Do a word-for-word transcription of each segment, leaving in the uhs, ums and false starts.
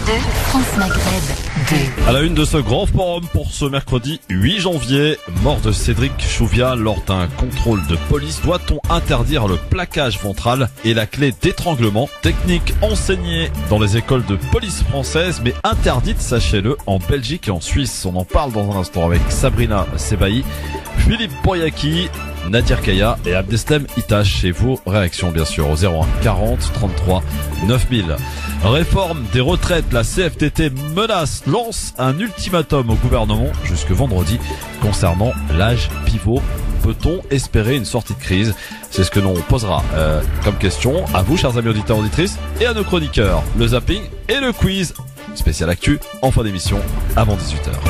deux, France Maghreb deux. À la une de ce grand forum pour ce mercredi huit janvier, mort de Cédric Chouviat lors d'un contrôle de police. Doit-on interdire le plaquage ventral et la clé d'étranglement? Technique enseignée dans les écoles de police françaises, mais interdite, sachez-le, en Belgique et en Suisse. On en parle dans un instant avec Sabrina Sebaï, Philippe Boyaki, Nadir Kaya et Abdeslam Itache. Et vos réactions bien sûr au zéro un quarante trente-trois neuf mille. Réforme des retraites, la C F T T menace, lance un ultimatum au gouvernement jusque vendredi concernant l'âge pivot. Peut-on espérer une sortie de crise? C'est ce que l'on posera euh, comme question à vous, chers amis auditeurs auditrices, et à nos chroniqueurs. Le zapping et le quiz spécial actu en fin d'émission avant dix-huit heures.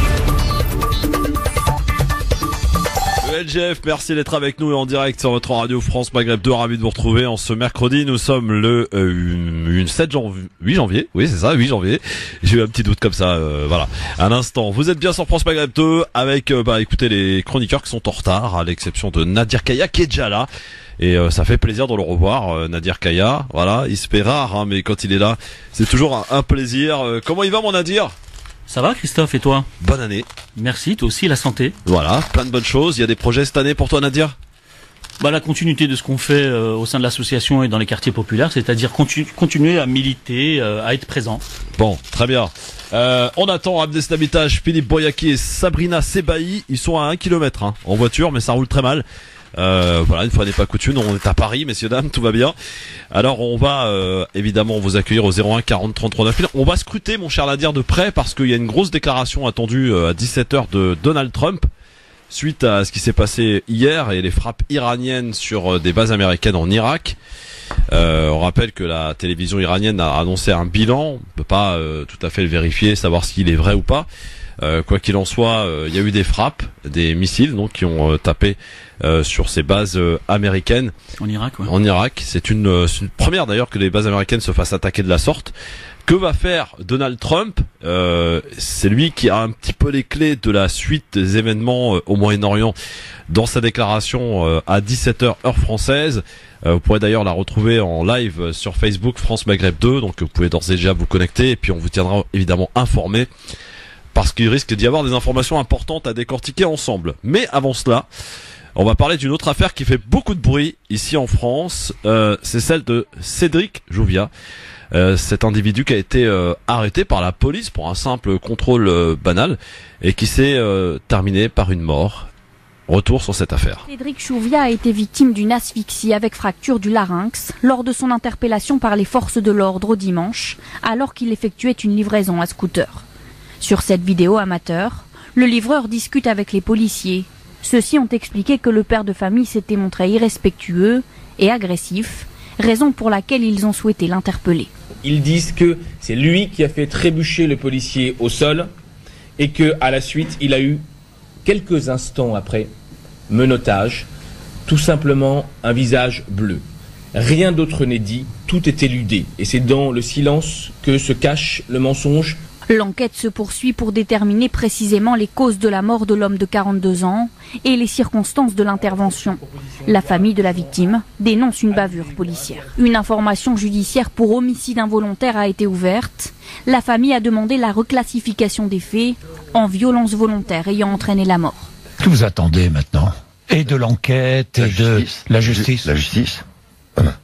Le L G F, merci d'être avec nous et en direct sur votre radio France Maghreb deux. Ravi de vous retrouver en ce mercredi. Nous sommes le euh, sept janvier, huit janvier. Oui, c'est ça, huit janvier. J'ai eu un petit doute comme ça. Euh, voilà. Un instant. Vous êtes bien sur France Maghreb deux avec, euh, bah, écoutez, les chroniqueurs qui sont en retard, à l'exception de Nadir Kaya qui est déjà là. Et euh, ça fait plaisir de le revoir, euh, Nadir Kaya. Voilà, il se fait rare, hein, mais quand il est là, c'est toujours un, un plaisir. Euh, comment il va, mon Nadir? Ça va, Christophe, et toi? Bonne année. Merci, toi aussi, la santé. Voilà, plein de bonnes choses. Il y a des projets cette année pour toi, Nadir? Bah, la continuité de ce qu'on fait euh, au sein de l'association et dans les quartiers populaires, c'est-à-dire continu- continuer à militer, euh, à être présent. Bon, très bien. Euh, on attend Abdeslam Itache, Philippe Boyaki et Sabrina Sebaï. Ils sont à un kilomètre hein, en voiture, mais ça roule très mal. Euh, voilà, une fois n'est pas coutume, on est à Paris, messieurs dames, tout va bien. Alors on va euh, évidemment vous accueillir au zéro un quarante trente-trois neuf mille. On va scruter, mon cher Nadir, de près parce qu'il y a une grosse déclaration attendue euh, à dix-sept heures de Donald Trump suite à ce qui s'est passé hier et les frappes iraniennes sur euh, des bases américaines en Irak. Euh, on rappelle que la télévision iranienne a annoncé un bilan. On peut pas euh, tout à fait le vérifier, savoir s'il est vrai ou pas. Euh, quoi qu'il en soit, il euh, y a eu des frappes, des missiles donc qui ont euh, tapé euh, sur ces bases euh, américaines en Irak. Ouais. En Irak, c'est une, euh, c'est une première d'ailleurs que les bases américaines se fassent attaquer de la sorte. Que va faire Donald Trump? euh, C'est lui qui a un petit peu les clés de la suite des événements euh, au Moyen-Orient dans sa déclaration euh, à dix-sept heures heure française. Euh, vous pourrez d'ailleurs la retrouver en live sur Facebook France Maghreb deux, donc vous pouvez d'ores et déjà vous connecter et puis on vous tiendra évidemment informé. Parce qu'il risque d'y avoir des informations importantes à décortiquer ensemble. Mais avant cela, on va parler d'une autre affaire qui fait beaucoup de bruit ici en France. Euh, c'est celle de Cédric Chouviat. Euh, cet individu qui a été euh, arrêté par la police pour un simple contrôle euh, banal et qui s'est euh, terminé par une mort. Retour sur cette affaire. Cédric Chouviat a été victime d'une asphyxie avec fracture du larynx lors de son interpellation par les forces de l'ordre au dimanche, alors qu'il effectuait une livraison à scooter. Sur cette vidéo amateur, le livreur discute avec les policiers. Ceux-ci ont expliqué que le père de famille s'était montré irrespectueux et agressif, raison pour laquelle ils ont souhaité l'interpeller. Ils disent que c'est lui qui a fait trébucher le policier au sol et que à la suite, il a eu, quelques instants après, menottage, tout simplement un visage bleu. Rien d'autre n'est dit, tout est éludé. Et c'est dans le silence que se cache le mensonge. L'enquête se poursuit pour déterminer précisément les causes de la mort de l'homme de quarante-deux ans et les circonstances de l'intervention. La famille de la victime dénonce une bavure policière. Une information judiciaire pour homicide involontaire a été ouverte. La famille a demandé la reclassification des faits en violence volontaire ayant entraîné la mort. Que vous attendez maintenant? Et de l'enquête, et de la justice. La justice. Voilà.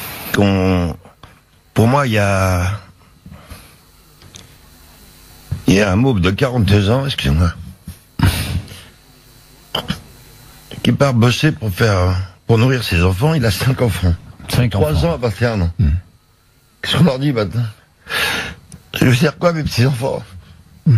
On... Pour moi, il y a... Il y a un môme de quarante-deux ans, excusez-moi, qui part bosser pour faire, pour nourrir ses enfants. Il a cinq enfants. Cinq Trois enfants. ans à vingt et un ans. Mmh. Qu'est-ce qu'on leur dit maintenant? Je vais faire quoi, mes petits enfants? mmh.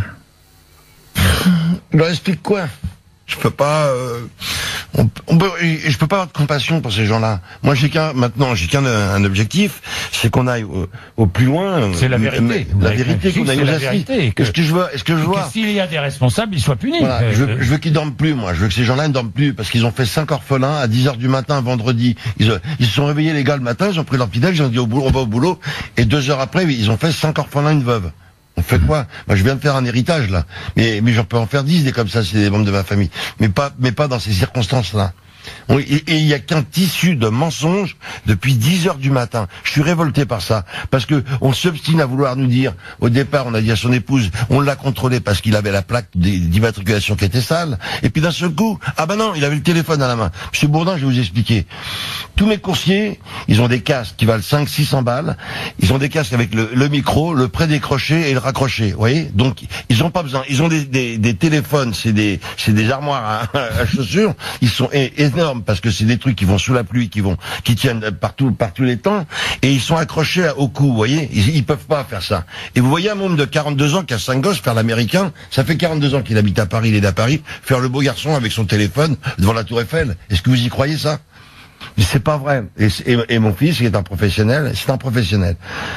Je leur explique quoi? Je peux pas, euh, on, on peut, je peux pas avoir de compassion pour ces gens-là. Moi, j'ai qu'un, maintenant, j'ai qu'un un objectif, c'est qu'on aille au, au plus loin. C'est la vérité. La vérité, qu'on aille aux assises. Que, Est-ce que je veux, est-ce que je vois? S'il y a des responsables, ils soient punis. Voilà, euh, je, je veux qu'ils dorment plus, moi. Je veux que ces gens-là ne dorment plus, parce qu'ils ont fait cinq orphelins à dix heures du matin, vendredi. Ils, ils se sont réveillés les gars le matin, ils ont pris leur petit déj, ils ont dit au boulot, on va au boulot, et deux heures après, ils ont fait cinq orphelins, une veuve. On fait quoi? Moi, je viens de faire un héritage, là. Mais, mais j'en peux en faire dix, des comme ça, c'est des membres de ma famille. Mais pas, mais pas dans ces circonstances-là. Et il y a qu'un tissu de mensonges depuis dix heures du matin. Je suis révolté par ça. Parce que on s'obstine à vouloir nous dire, au départ, on a dit à son épouse, on l'a contrôlé parce qu'il avait la plaque d'immatriculation qui était sale. Et puis d'un seul coup, ah ben non, il avait le téléphone à la main. Monsieur Bourdin, je vais vous expliquer. Tous mes coursiers, ils ont des casques qui valent cinq, six cents balles. Ils ont des casques avec le, le micro, le prédécroché et le raccroché. Vous voyez? Donc, ils n'ont pas besoin. Ils ont des, des, des téléphones, c'est des, c'est des armoires à, à chaussures. Ils sont é énormes parce que c'est des trucs qui vont sous la pluie, qui vont, qui tiennent partout, par tous les temps. Et ils sont accrochés au cou, vous voyez? Ils, ils peuvent pas faire ça. Et vous voyez un homme de quarante-deux ans qui a cinq gosses, faire l'américain. Ça fait quarante-deux ans qu'il habite à Paris, il est à Paris. Faire le beau garçon avec son téléphone devant la Tour Eiffel. Est-ce que vous y croyez ça? Mais c'est pas vrai. Et, et, et mon fils, qui est un professionnel, c'est un professionnel.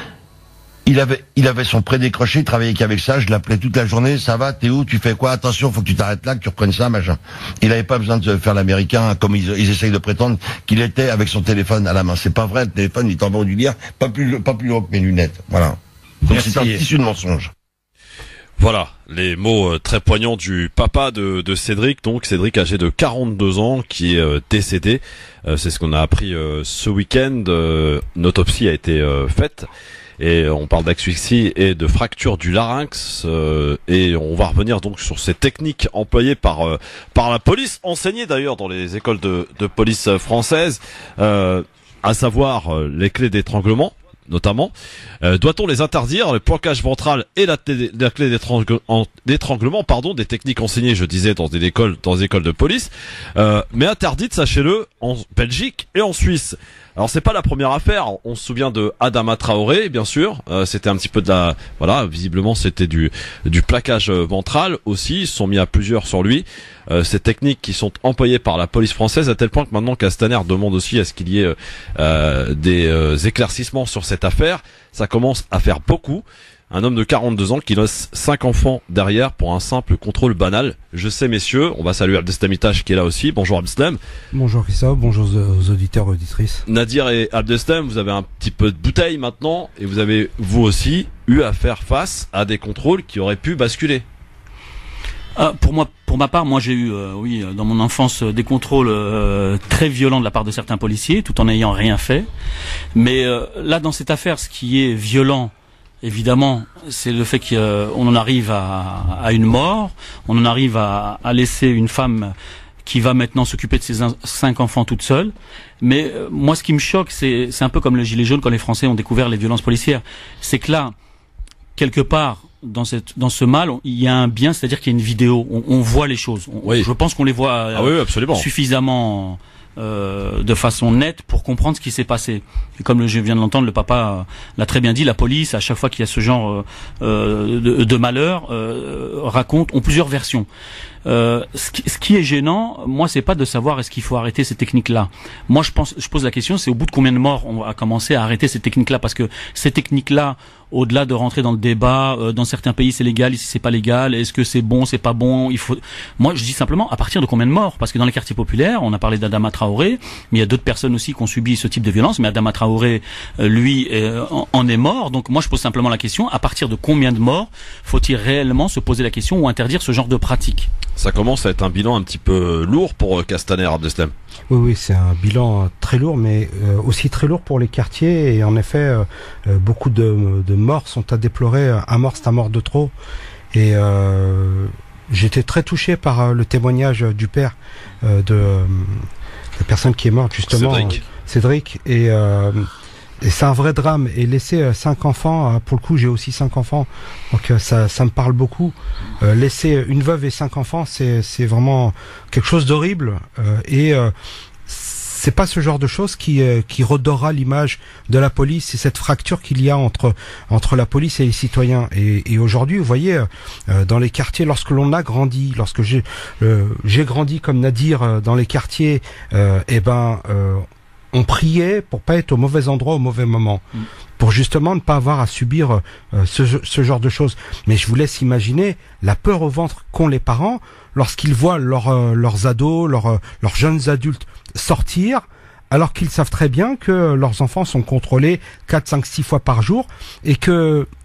Il avait, il avait son prédécroché, il travaillait qu'avec ça, je l'appelais toute la journée, ça va, t'es où, tu fais quoi, attention, faut que tu t'arrêtes là, que tu reprennes ça, machin. Il avait pas besoin de faire l'américain, comme ils, ils essayent de prétendre qu'il était avec son téléphone à la main. C'est pas vrai, le téléphone, il est en bas du lire, pas plus, pas plus haut que mes lunettes. Voilà. Donc c'est un tissu de mensonge. Voilà, les mots euh, très poignants du papa de, de Cédric, donc Cédric âgé de quarante-deux ans, qui est euh, décédé. Euh, c'est ce qu'on a appris euh, ce week-end. Euh, une autopsie a été euh, faite. Et on parle d'asphyxie et de fracture du larynx, euh, et on va revenir donc sur ces techniques employées par euh, par la police, enseignées d'ailleurs dans les écoles de, de police françaises, euh, à savoir euh, les clés d'étranglement notamment. Euh, doit-on les interdire, le plaquage ventral et la, la clé d'étranglement, pardon, des techniques enseignées, je disais, dans des écoles, dans des écoles de police, euh, mais interdites, sachez-le, en Belgique et en Suisse. Alors c'est pas la première affaire, on se souvient de Adama Traoré, bien sûr, euh, c'était un petit peu de la, voilà, visiblement c'était du du plaquage ventral aussi, ils se sont mis à plusieurs sur lui. Euh, ces techniques qui sont employées par la police française, à tel point que maintenant Castaner demande aussi à ce qu'il y ait euh, des euh, éclaircissements sur cette affaire. Ça commence à faire beaucoup. Un homme de quarante-deux ans qui laisse cinq enfants derrière pour un simple contrôle banal. Je sais, messieurs, on va saluer Abdeslam Itache qui est là aussi. Bonjour Abdeslam. Bonjour Christophe, bonjour aux auditeurs et auditrices. Nadir et Abdeslam, vous avez un petit peu de bouteille maintenant et vous avez, vous aussi, eu à faire face à des contrôles qui auraient pu basculer. Euh, pour moi, pour ma part, moi j'ai eu, euh, oui, dans mon enfance, euh, des contrôles euh, très violents de la part de certains policiers, tout en n'ayant rien fait. Mais euh, là, dans cette affaire, ce qui est violent, évidemment, c'est le fait qu'on en arrive à, à une mort, on en arrive à, à laisser une femme qui va maintenant s'occuper de ses un, cinq enfants toute seule. Mais euh, moi, ce qui me choque, c'est un peu comme le gilet jaune quand les Français ont découvert les violences policières. C'est que là, quelque part, dans cette, dans ce mal, il y a un bien, c'est-à-dire qu'il y a une vidéo, on, on voit les choses. On, oui. Je pense qu'on les voit euh, ah oui, absolument. suffisamment euh, de façon nette pour comprendre ce qui s'est passé. Et comme je viens de l'entendre, le papa l'a très bien dit, la police, à chaque fois qu'il y a ce genre euh, de, de malheur, euh, raconte, ont plusieurs versions. Euh, ce, qui, ce qui est gênant, moi, c'est pas de savoir est-ce qu'il faut arrêter ces techniques-là. Moi, je pense, je pose la question, c'est au bout de combien de morts on va commencer à arrêter ces techniques-là, parce que ces techniques-là, au-delà de rentrer dans le débat, euh, dans certains pays c'est légal, ici c'est pas légal, est-ce que c'est bon, c'est pas bon, il faut. Moi, je dis simplement à partir de combien de morts, parce que dans les quartiers populaires, on a parlé d'Adama Traoré, mais il y a d'autres personnes aussi qui ont subi ce type de violence, mais Adama Traoré, euh, lui, euh, en, en est mort. Donc moi, je pose simplement la question, à partir de combien de morts faut-il réellement se poser la question ou interdire ce genre de pratique? Ça commence à être un bilan un petit peu lourd pour Castaner, Abdeslam. Oui, oui, c'est un bilan très lourd, mais euh, aussi très lourd pour les quartiers. Et en effet, euh, euh, beaucoup de, de morts sont à déplorer. Un mort, c'est un mort de trop. Et euh, j'étais très touché par euh, le témoignage du père euh, de euh, la personne qui est morte, justement, Cédric. Euh, Cédric. Et euh, Et c'est un vrai drame. Et laisser euh, cinq enfants, euh, pour le coup j'ai aussi cinq enfants, donc euh, ça, ça me parle beaucoup. Euh, laisser une veuve et cinq enfants, c'est c'est vraiment quelque chose d'horrible. Euh, et euh, c'est pas ce genre de choses qui euh, qui redorera l'image de la police. C'est cette fracture qu'il y a entre entre la police et les citoyens. Et, et aujourd'hui, vous voyez, euh, dans les quartiers, lorsque l'on a grandi, lorsque j'ai euh, j'ai grandi comme Nadir euh, dans les quartiers, euh, et ben euh, on priait pour pas être au mauvais endroit au mauvais moment, mmh. pour justement ne pas avoir à subir euh, ce, ce genre de choses. Mais je vous laisse imaginer la peur au ventre qu'ont les parents lorsqu'ils voient leur, euh, leurs ados, leurs, euh, leurs jeunes adultes sortir, alors qu'ils savent très bien que leurs enfants sont contrôlés quatre, cinq, six fois par jour et que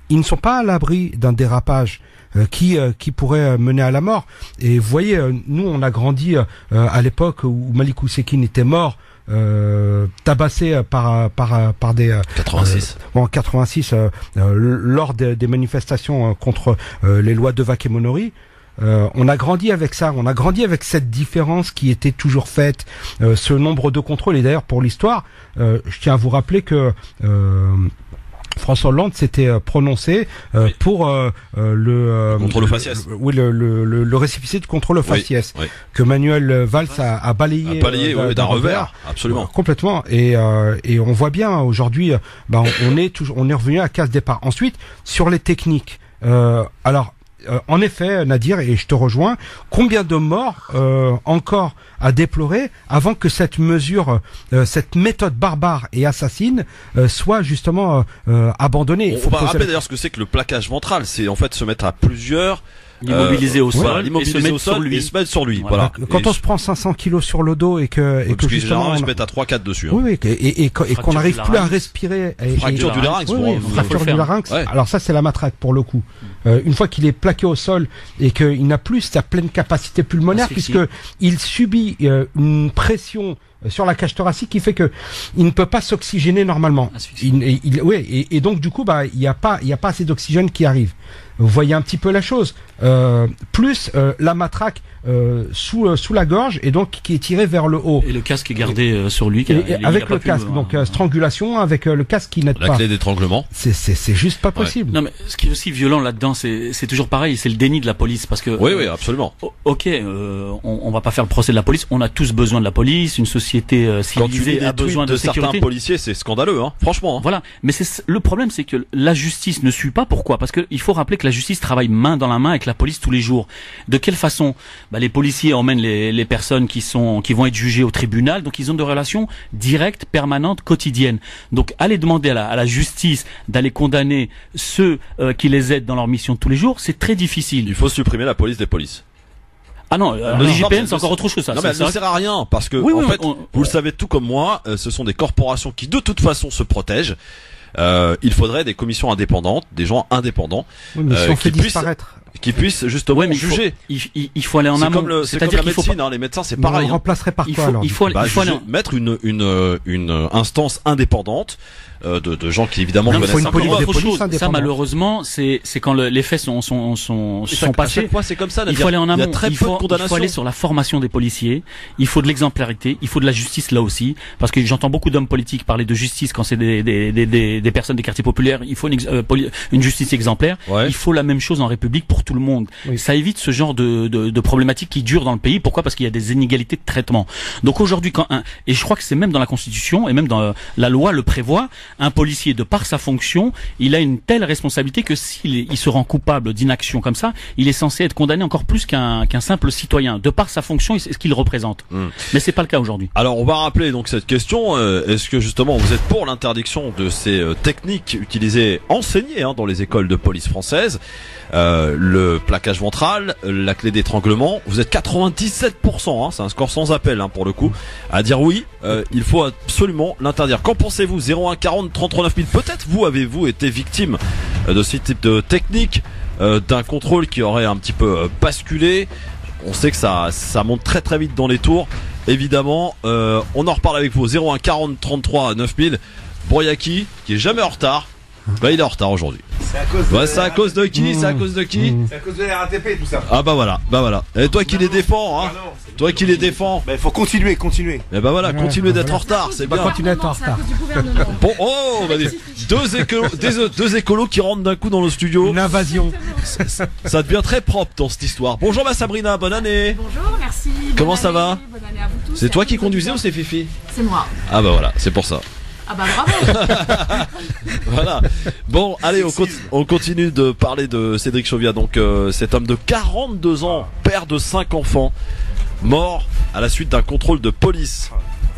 ils ne sont pas à l'abri d'un dérapage euh, qui euh, qui pourrait mener à la mort. Et vous voyez, euh, nous on a grandi euh, à l'époque où Malik Oussekine était mort. Euh, tabassé par par par des quatre-vingt-six euh, en quatre-vingt-six euh, euh, lors des, des manifestations contre euh, les lois de Vaque et Monori. Euh, on a grandi avec ça, on a grandi avec cette différence qui était toujours faite, euh, ce nombre de contrôles. Et d'ailleurs, pour l'histoire, euh, je tiens à vous rappeler que euh, François Hollande s'était euh, prononcé euh, oui. pour euh, euh, le euh, contrôle au faciès. Le, oui, le, le, le, le récépissé de contrôle au faciès oui, oui. que Manuel Valls a, a balayé, a balayé euh, oui, d'un revers, revers, absolument, euh, complètement. Et euh, et on voit bien aujourd'hui, bah, on, on est toujours, on est revenu à case départ. Ensuite, sur les techniques, euh, alors. Euh, en effet, Nadir, et je te rejoins, combien de morts euh, encore à déplorer avant que cette mesure, euh, cette méthode barbare et assassine euh, soit justement euh, abandonnée. On, on va rappeler d'ailleurs ce que c'est que le plaquage ventral, c'est en fait se mettre à plusieurs, l'immobiliser euh, au sol, ouais, l'immobiliser au sol lui. et se mettre sur lui. Voilà. voilà. Quand et on se prend cinq cents kilos sur le dos et que, et ouais, que justement, on... ils se mettent à trois quatre dessus. Hein. Oui, oui, et, et, et, et qu'on n'arrive plus à respirer. Et, fracture et, du larynx. Oui, pour oui, un, fracture du larynx. Ouais. Alors ça, c'est la matraque pour le coup. Euh, une fois qu'il est plaqué au sol et qu'il n'a plus sa pleine capacité pulmonaire, puisque il subit euh, une pression sur la cage thoracique qui fait que il ne peut pas s'oxygéner normalement. Il, il, il, ouais, et, et donc du coup, bah, il n'y a pas, il y a pas assez d'oxygène qui arrive. Vous voyez un petit peu la chose. Euh, plus euh, la matraque euh, sous euh, sous la gorge et donc qui est tirée vers le haut. Et le casque est gardé euh, sur lui. Et, et, et avec le casque, pu, donc euh, strangulation avec euh, le casque qui n'aide pas. La clé d'étranglement. C'est c'est c'est juste pas possible. Ouais. Non mais ce qui est aussi violent là-dedans, c'est c'est toujours pareil, c'est le déni de la police parce que. Oui euh, oui absolument. Ok, euh, on, on va pas faire le procès de la police. On a tous besoin de la police. Une société euh, civilisée a besoin de, de sécurité. Certains policiers, c'est scandaleux, hein. Franchement. Hein. Voilà. Mais c'est le problème, c'est que la justice ne suit pas. Pourquoi? Parce que il faut rappeler que la justice travaille main dans la main avec la police tous les jours. De quelle façon? Bah, les policiers emmènent les, les personnes qui sont qui vont être jugées au tribunal, donc ils ont des relations directes, permanentes, quotidiennes. Donc aller demander à la, à la justice d'aller condamner ceux euh, qui les aident dans leur mission de tous les jours, c'est très difficile. Il faut supprimer la police des polices. Ah non, euh, le J P N c'est encore autre chose ça. Non mais ça ne sert à rien parce que oui, en oui, fait, on, on, vous le savez tout comme moi, euh, ce sont des corporations qui de toute façon se protègent. Euh, il faudrait des commissions indépendantes, des gens indépendants, oui, mais si euh, on fait qui disparaître. puissent, qui puissent justement ouais, mais juger. Il faut, il, il faut aller en amont. C'est comme la médecine, pas... hein, les médecins c'est pareil. On remplacerait par il quoi faut, alors Il faut, bah, il faut juger, aller... mettre une une une instance indépendante. Euh, de, de gens qui évidemment non, connaissent un peu autre chose. Ça malheureusement, c'est c'est quand le, les faits sont sont sont, sont ça, passés. Fois, c'est comme ça. Il faut aller en amont. Il y a très il peu faut, de condamnations. Il faut aller sur la formation des policiers. Il faut de l'exemplarité. Il faut de la justice là aussi, parce que j'entends beaucoup d'hommes politiques parler de justice quand c'est des des des des, des personnes des quartiers populaires. Il faut une, euh, une justice exemplaire. Ouais. Il faut la même chose en République pour tout le monde. Oui. Ça évite ce genre de de, de problématiques qui durent dans le pays. Pourquoi? Parce qu'il y a des inégalités de traitement. Donc aujourd'hui, quand un, et je crois que c'est même dans la Constitution et même dans la loi le prévoit, un policier de par sa fonction, il a une telle responsabilité que s'il il se rend coupable d'inaction comme ça, il est censé être condamné encore plus qu'un qu'un simple citoyen, de par sa fonction et ce qu'il représente. Mmh. Mais c'est pas le cas aujourd'hui. Alors on va rappeler donc cette question, euh, est-ce que justement vous êtes pour l'interdiction de ces euh, techniques utilisées, enseignées hein, dans les écoles de police françaises, euh, le plaquage ventral, la clé d'étranglement? Vous êtes quatre-vingt-dix-sept pour cent, hein, c'est un score sans appel hein, pour le coup, à dire oui, euh, il faut absolument l'interdire. Qu'en pensez-vous? Zéro un quarante trente-trois neuf mille. Peut-être vous avez-vous été victime de ce type de technique, euh, d'un contrôle qui aurait un petit peu euh, basculé. On sait que ça ça monte très très vite dans les tours. Évidemment, euh, on en reparle avec vous. Zéro un quarante trente-trois neuf mille. Bouriaki, qui est jamais en retard. Bah il est en retard aujourd'hui. C'est à cause de, bah, c'est à cause de qui? C'est à cause de qui? C'est à cause de la R A T P tout ça. Ah bah voilà, bah voilà. Et toi qui les défends, hein. Toi qui les défends. Bah il faut continuer, continuer. Et bah voilà, ouais, continuer d'être voilà. en retard, c'est bien. Continuer d'être en retard. Bon, oh, bah, deux écolos, deux, deux écolos qui rentrent d'un coup dans le studio. Une invasion. Ça, ça devient très propre dans cette histoire. Bonjour ma Sabrina, bonne année. Bonjour, merci. Comment bonne ça année, va? Bonne année à vous tous. C'est toi qui conduisais ou c'est Fifi? C'est moi. Ah bah voilà, c'est pour ça. Ah bah bravo. Voilà. Bon, allez, on, conti- on continue de parler de Cédric Chauviat. Donc, euh, cet homme de quarante-deux ans, père de cinq enfants, mort à la suite d'un contrôle de police.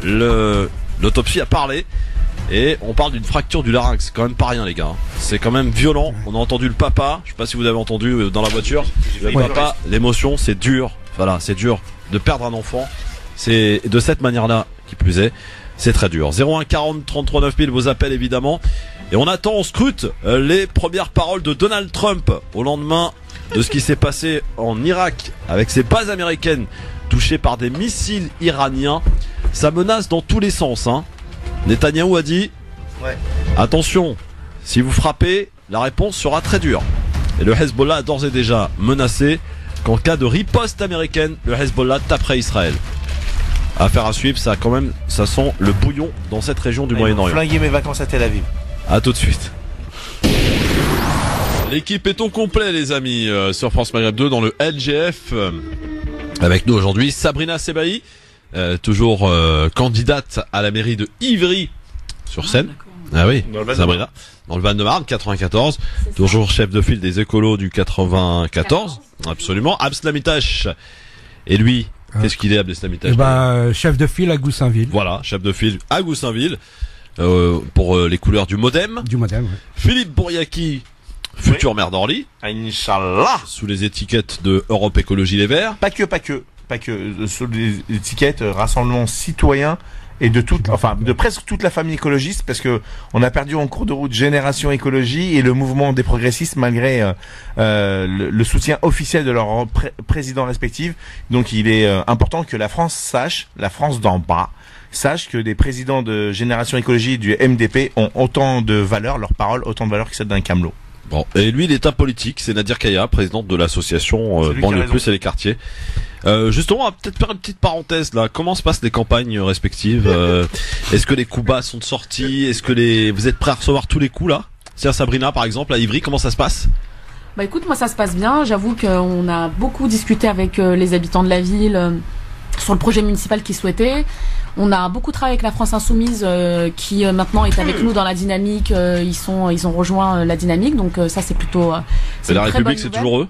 Le, l'autopsie a parlé et on parle d'une fracture du larynx. C'est quand même pas rien, les gars. C'est quand même violent. On a entendu le papa. Je sais pas si vous avez entendu dans la voiture. Le papa, l'émotion, c'est dur. Voilà, c'est dur de perdre un enfant. C'est de cette manière-là, qui plus est. C'est très dur. Zéro un quarante trente-trois neuf mille, vos appels évidemment. Et on attend, on scrute euh, les premières paroles de Donald Trump au lendemain de ce qui s'est passé en Irak avec ses bases américaines touchées par des missiles iraniens. Ça menace dans tous les sens, hein. Netanyahou a dit Ouais. attention, si vous frappez, la réponse sera très dure. Et le Hezbollah a d'ores et déjà menacé qu'en cas de riposte américaine, le Hezbollah taperait Israël. Affaire à suivre, ça quand même, ça sent le bouillon dans cette région du Ils vont Moyen-Orient. flinguer mes vacances à Tel Aviv. A tout de suite. L'équipe est au complet, les amis, euh, sur France Maghreb deux dans le L G F. Euh, avec nous aujourd'hui, Sabrina Sebaï, euh, toujours euh, candidate à la mairie de Ivry sur Seine. Ah oui, Dans le Val de Sabrina, dans le Val-de-Marne, quatre-vingt-quatorze. Toujours chef de file des écolos du quatre-vingt-quatorze. Absolument. Abslamitash. Et lui, qu'est-ce qu'il est, Abslamitash? Eh ben, chef de file à Goussainville. Voilà, chef de file à Goussainville. Euh, pour euh, les couleurs du Modem. Du Modem, ouais. Philippe Bouriaki, futur maire d'Orly. Inch'Allah. Sous les étiquettes de Europe Écologie Les Verts. Pas que, pas que, pas que. euh, Sous les étiquettes euh, Rassemblement Citoyen et de toute, enfin, de presque toute la famille écologiste, parce que on a perdu en cours de route Génération Écologie et le mouvement des progressistes, malgré euh, euh, le, le soutien officiel de leurs pré présidents respectifs. Donc, il est euh, important que la France sache, la France d'en bas, sache que des présidents de Génération Écologie du M D P ont autant de valeur, leurs paroles, autant de valeur que celle d'un camelot. Bon, et lui, il est apolitique, c'est Nadir Kaya, présidente de l'association euh, Banlieue Plus et les quartiers. Euh, justement, on va peut-être faire une petite parenthèse là. Comment se passent les campagnes respectives? euh, Est-ce que les coups bas sont sortis? Est-ce que les vous êtes prêts à recevoir tous les coups là? C'est Sabrina par exemple à Ivry, comment ça se passe? Bah écoute, moi ça se passe bien. J'avoue qu'on a beaucoup discuté avec euh, les habitants de la ville euh, sur le projet municipal qu'ils souhaitaient. On a beaucoup travaillé avec la France Insoumise euh, qui euh, maintenant est avec nous dans la dynamique. Euh, ils sont, ils ont rejoint euh, la dynamique, donc euh, ça c'est plutôt. Euh, c'est la République, c'est toujours eux.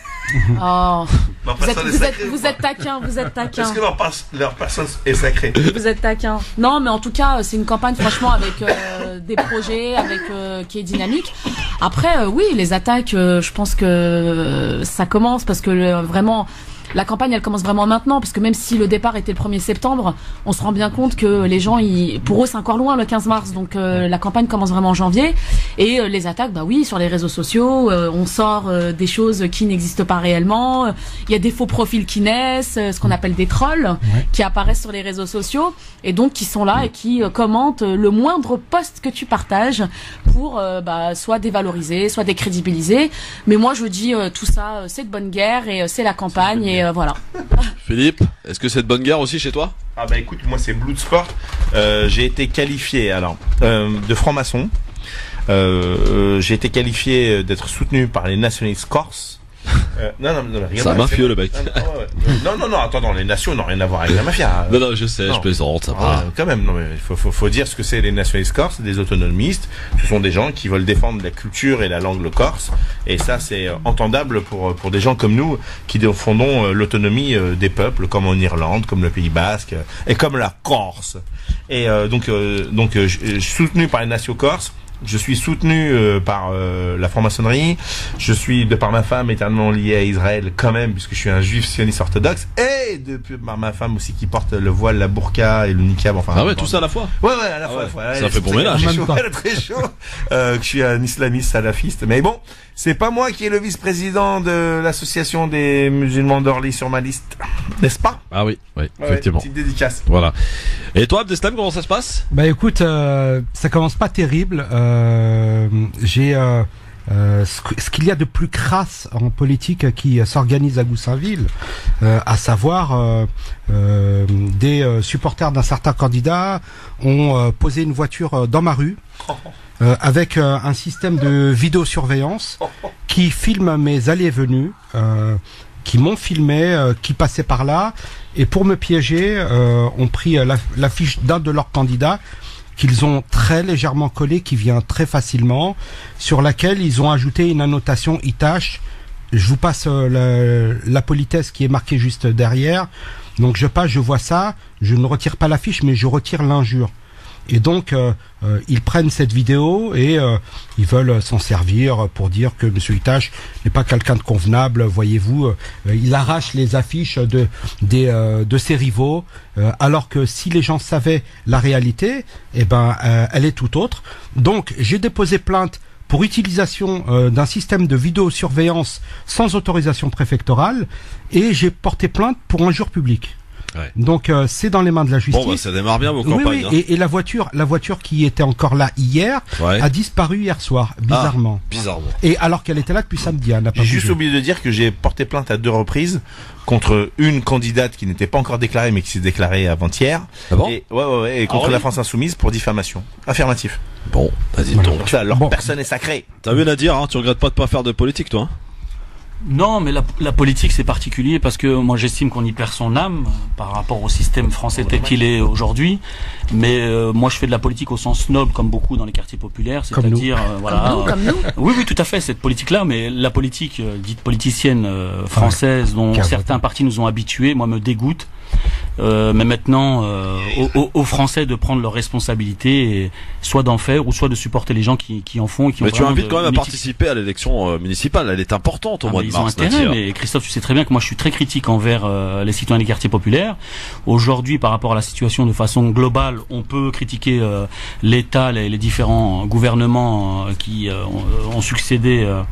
Oh, vous êtes, vous êtes, vous êtes taquin, vous êtes taquin. Est-ce que leur, leur personne est sacrée? Vous êtes taquin. Non, mais en tout cas, c'est une campagne franchement avec euh, des projets, avec euh, qui est dynamique. Après, euh, oui, les attaques, euh, je pense que euh, ça commence parce que euh, vraiment. La campagne, elle commence vraiment maintenant, parce que même si le départ était le premier septembre, on se rend bien compte que les gens, ils, pour eux, c'est encore loin le quinze mars. Donc euh, la campagne commence vraiment en janvier. Et euh, les attaques, bah oui, sur les réseaux sociaux, euh, on sort euh, des choses qui n'existent pas réellement. Il y a des faux profils qui naissent, euh, ce qu'on appelle des trolls, ouais. qui apparaissent sur les réseaux sociaux et donc qui sont là et qui euh, commentent le moindre post que tu partages pour euh, bah, soit dévaloriser, soit décrédibiliser. Mais moi, je dis euh, tout ça, euh, c'est de bonne guerre et euh, c'est la campagne. Et euh, voilà. Philippe, est-ce que c'est de bonne guerre aussi chez toi? Ah bah écoute, moi c'est Bloodsport. Euh, j'ai été qualifié alors euh, de franc-maçon. Euh, euh, j'ai été qualifié d'être soutenu par les nationalistes corses. Euh, non, non, non, c'est un mafieux le mec. Non, non, ouais. non, non, non, attends, non, les nations n'ont rien à voir avec la mafia. Non, non, je sais, non. je plaisante, ça va. Ah, quand même, non, mais il faut, faut, faut dire ce que c'est les nationalistes corses, c'est des autonomistes. Ce sont des gens qui veulent défendre la culture et la langue corse. Et ça, c'est entendable pour, pour des gens comme nous qui défendons l'autonomie des peuples, comme en Irlande, comme le Pays Basque et comme la Corse. Et euh, donc, euh, donc, euh, je, je suis soutenu par les nations corses. Je suis soutenu euh, par euh, la franc-maçonnerie. Je suis, de par ma femme, éternellement lié à Israël quand même, puisque je suis un juif sioniste orthodoxe. Et de par ma femme aussi qui porte le voile, la burqa et le niqab. Enfin, ah ouais, bon, tout ça à la fois. Ouais, ouais, à la ah fois. Ouais. À la fois. Ça elle, fait bon ménage. Très chaud, elle est très chaud. euh, que je suis un islamiste salafiste. Mais bon, c'est pas moi qui est le vice-président de l'association des musulmans d'Orly sur ma liste, n'est-ce pas? Ah oui, oui, ouais, effectivement. Petite dédicace. Voilà. Et toi, Abdeslam, comment ça se passe? Bah écoute, euh, ça commence pas terrible. Euh, j'ai euh, euh, ce, ce qu'il y a de plus crasse en politique qui euh, s'organise à Goussainville, euh, à savoir euh, euh, des euh, supporters d'un certain candidat ont euh, posé une voiture dans ma rue. Euh, avec euh, un système de vidéosurveillance qui filme mes allées et venues, euh, qui m'ont filmé, euh, qui passaient par là, et pour me piéger, euh, ont pris euh, l'affiche d'un de leurs candidats qu'ils ont très légèrement collé, qui vient très facilement, sur laquelle ils ont ajouté une annotation Itache. Je vous passe euh, la, la politesse qui est marquée juste derrière. Donc je passe, je vois ça, je ne retire pas l'affiche, mais je retire l'injure. Et donc, euh, euh, ils prennent cette vidéo et euh, ils veulent s'en servir pour dire que Monsieur Huttache n'est pas quelqu'un de convenable. Voyez-vous, euh, il arrache les affiches de des euh, de ses rivaux, euh, alors que si les gens savaient la réalité, eh ben, euh, elle est tout autre. Donc, j'ai déposé plainte pour utilisation euh, d'un système de vidéosurveillance sans autorisation préfectorale et j'ai porté plainte pour injure publique. Ouais. Donc euh, c'est dans les mains de la justice. Bon, bah, ça démarre bien vos oui, campagnes. oui, hein. et, et la voiture, la voiture qui était encore là hier Ouais. a disparu hier soir, bizarrement. Ah, bizarrement. Et alors qu'elle était là depuis samedi, elle n'a pas J'ai juste bougé. oublié de dire que j'ai porté plainte à deux reprises contre une candidate qui n'était pas encore déclarée mais qui s'est déclarée avant-hier. Ah bon et, ouais, ouais, ouais, et contre Ah oui la France Insoumise pour diffamation. Affirmatif. Bon, vas-y Voilà. donc. Donc là, leur Bon. personne est sacrée. T'as vu Nadir, hein, tu regrettes pas de pas faire de politique, toi hein? Non, mais la, la politique c'est particulier parce que moi j'estime qu'on y perd son âme par rapport au système français tel qu'il est aujourd'hui. Mais euh, moi je fais de la politique au sens noble comme beaucoup dans les quartiers populaires, Comme nous. c'est-à-dire euh, voilà. Comme nous, comme nous. Oui, oui, tout à fait cette politique-là, mais la politique euh, dite politicienne euh, française dont Car- certains partis nous ont habitués, moi me dégoûte. Euh, mais maintenant, euh, aux, aux- aux Français de prendre leurs responsabilités, et soit d'en faire ou soit de supporter les gens qui, qui en font et qui Mais ont tu vraiment invites de- quand même à une éthique. participer à l'élection euh, municipale, elle est importante au Ah, mois mais de ils ont mars, intérêt, Nadir. mais Christophe, tu sais très bien que moi je suis très critique envers euh, les citoyens des quartiers populaires. Aujourd'hui, par rapport à la situation de façon globale, on peut critiquer euh, l'État, les, les différents gouvernements euh, qui euh, ont, ont succédé, euh,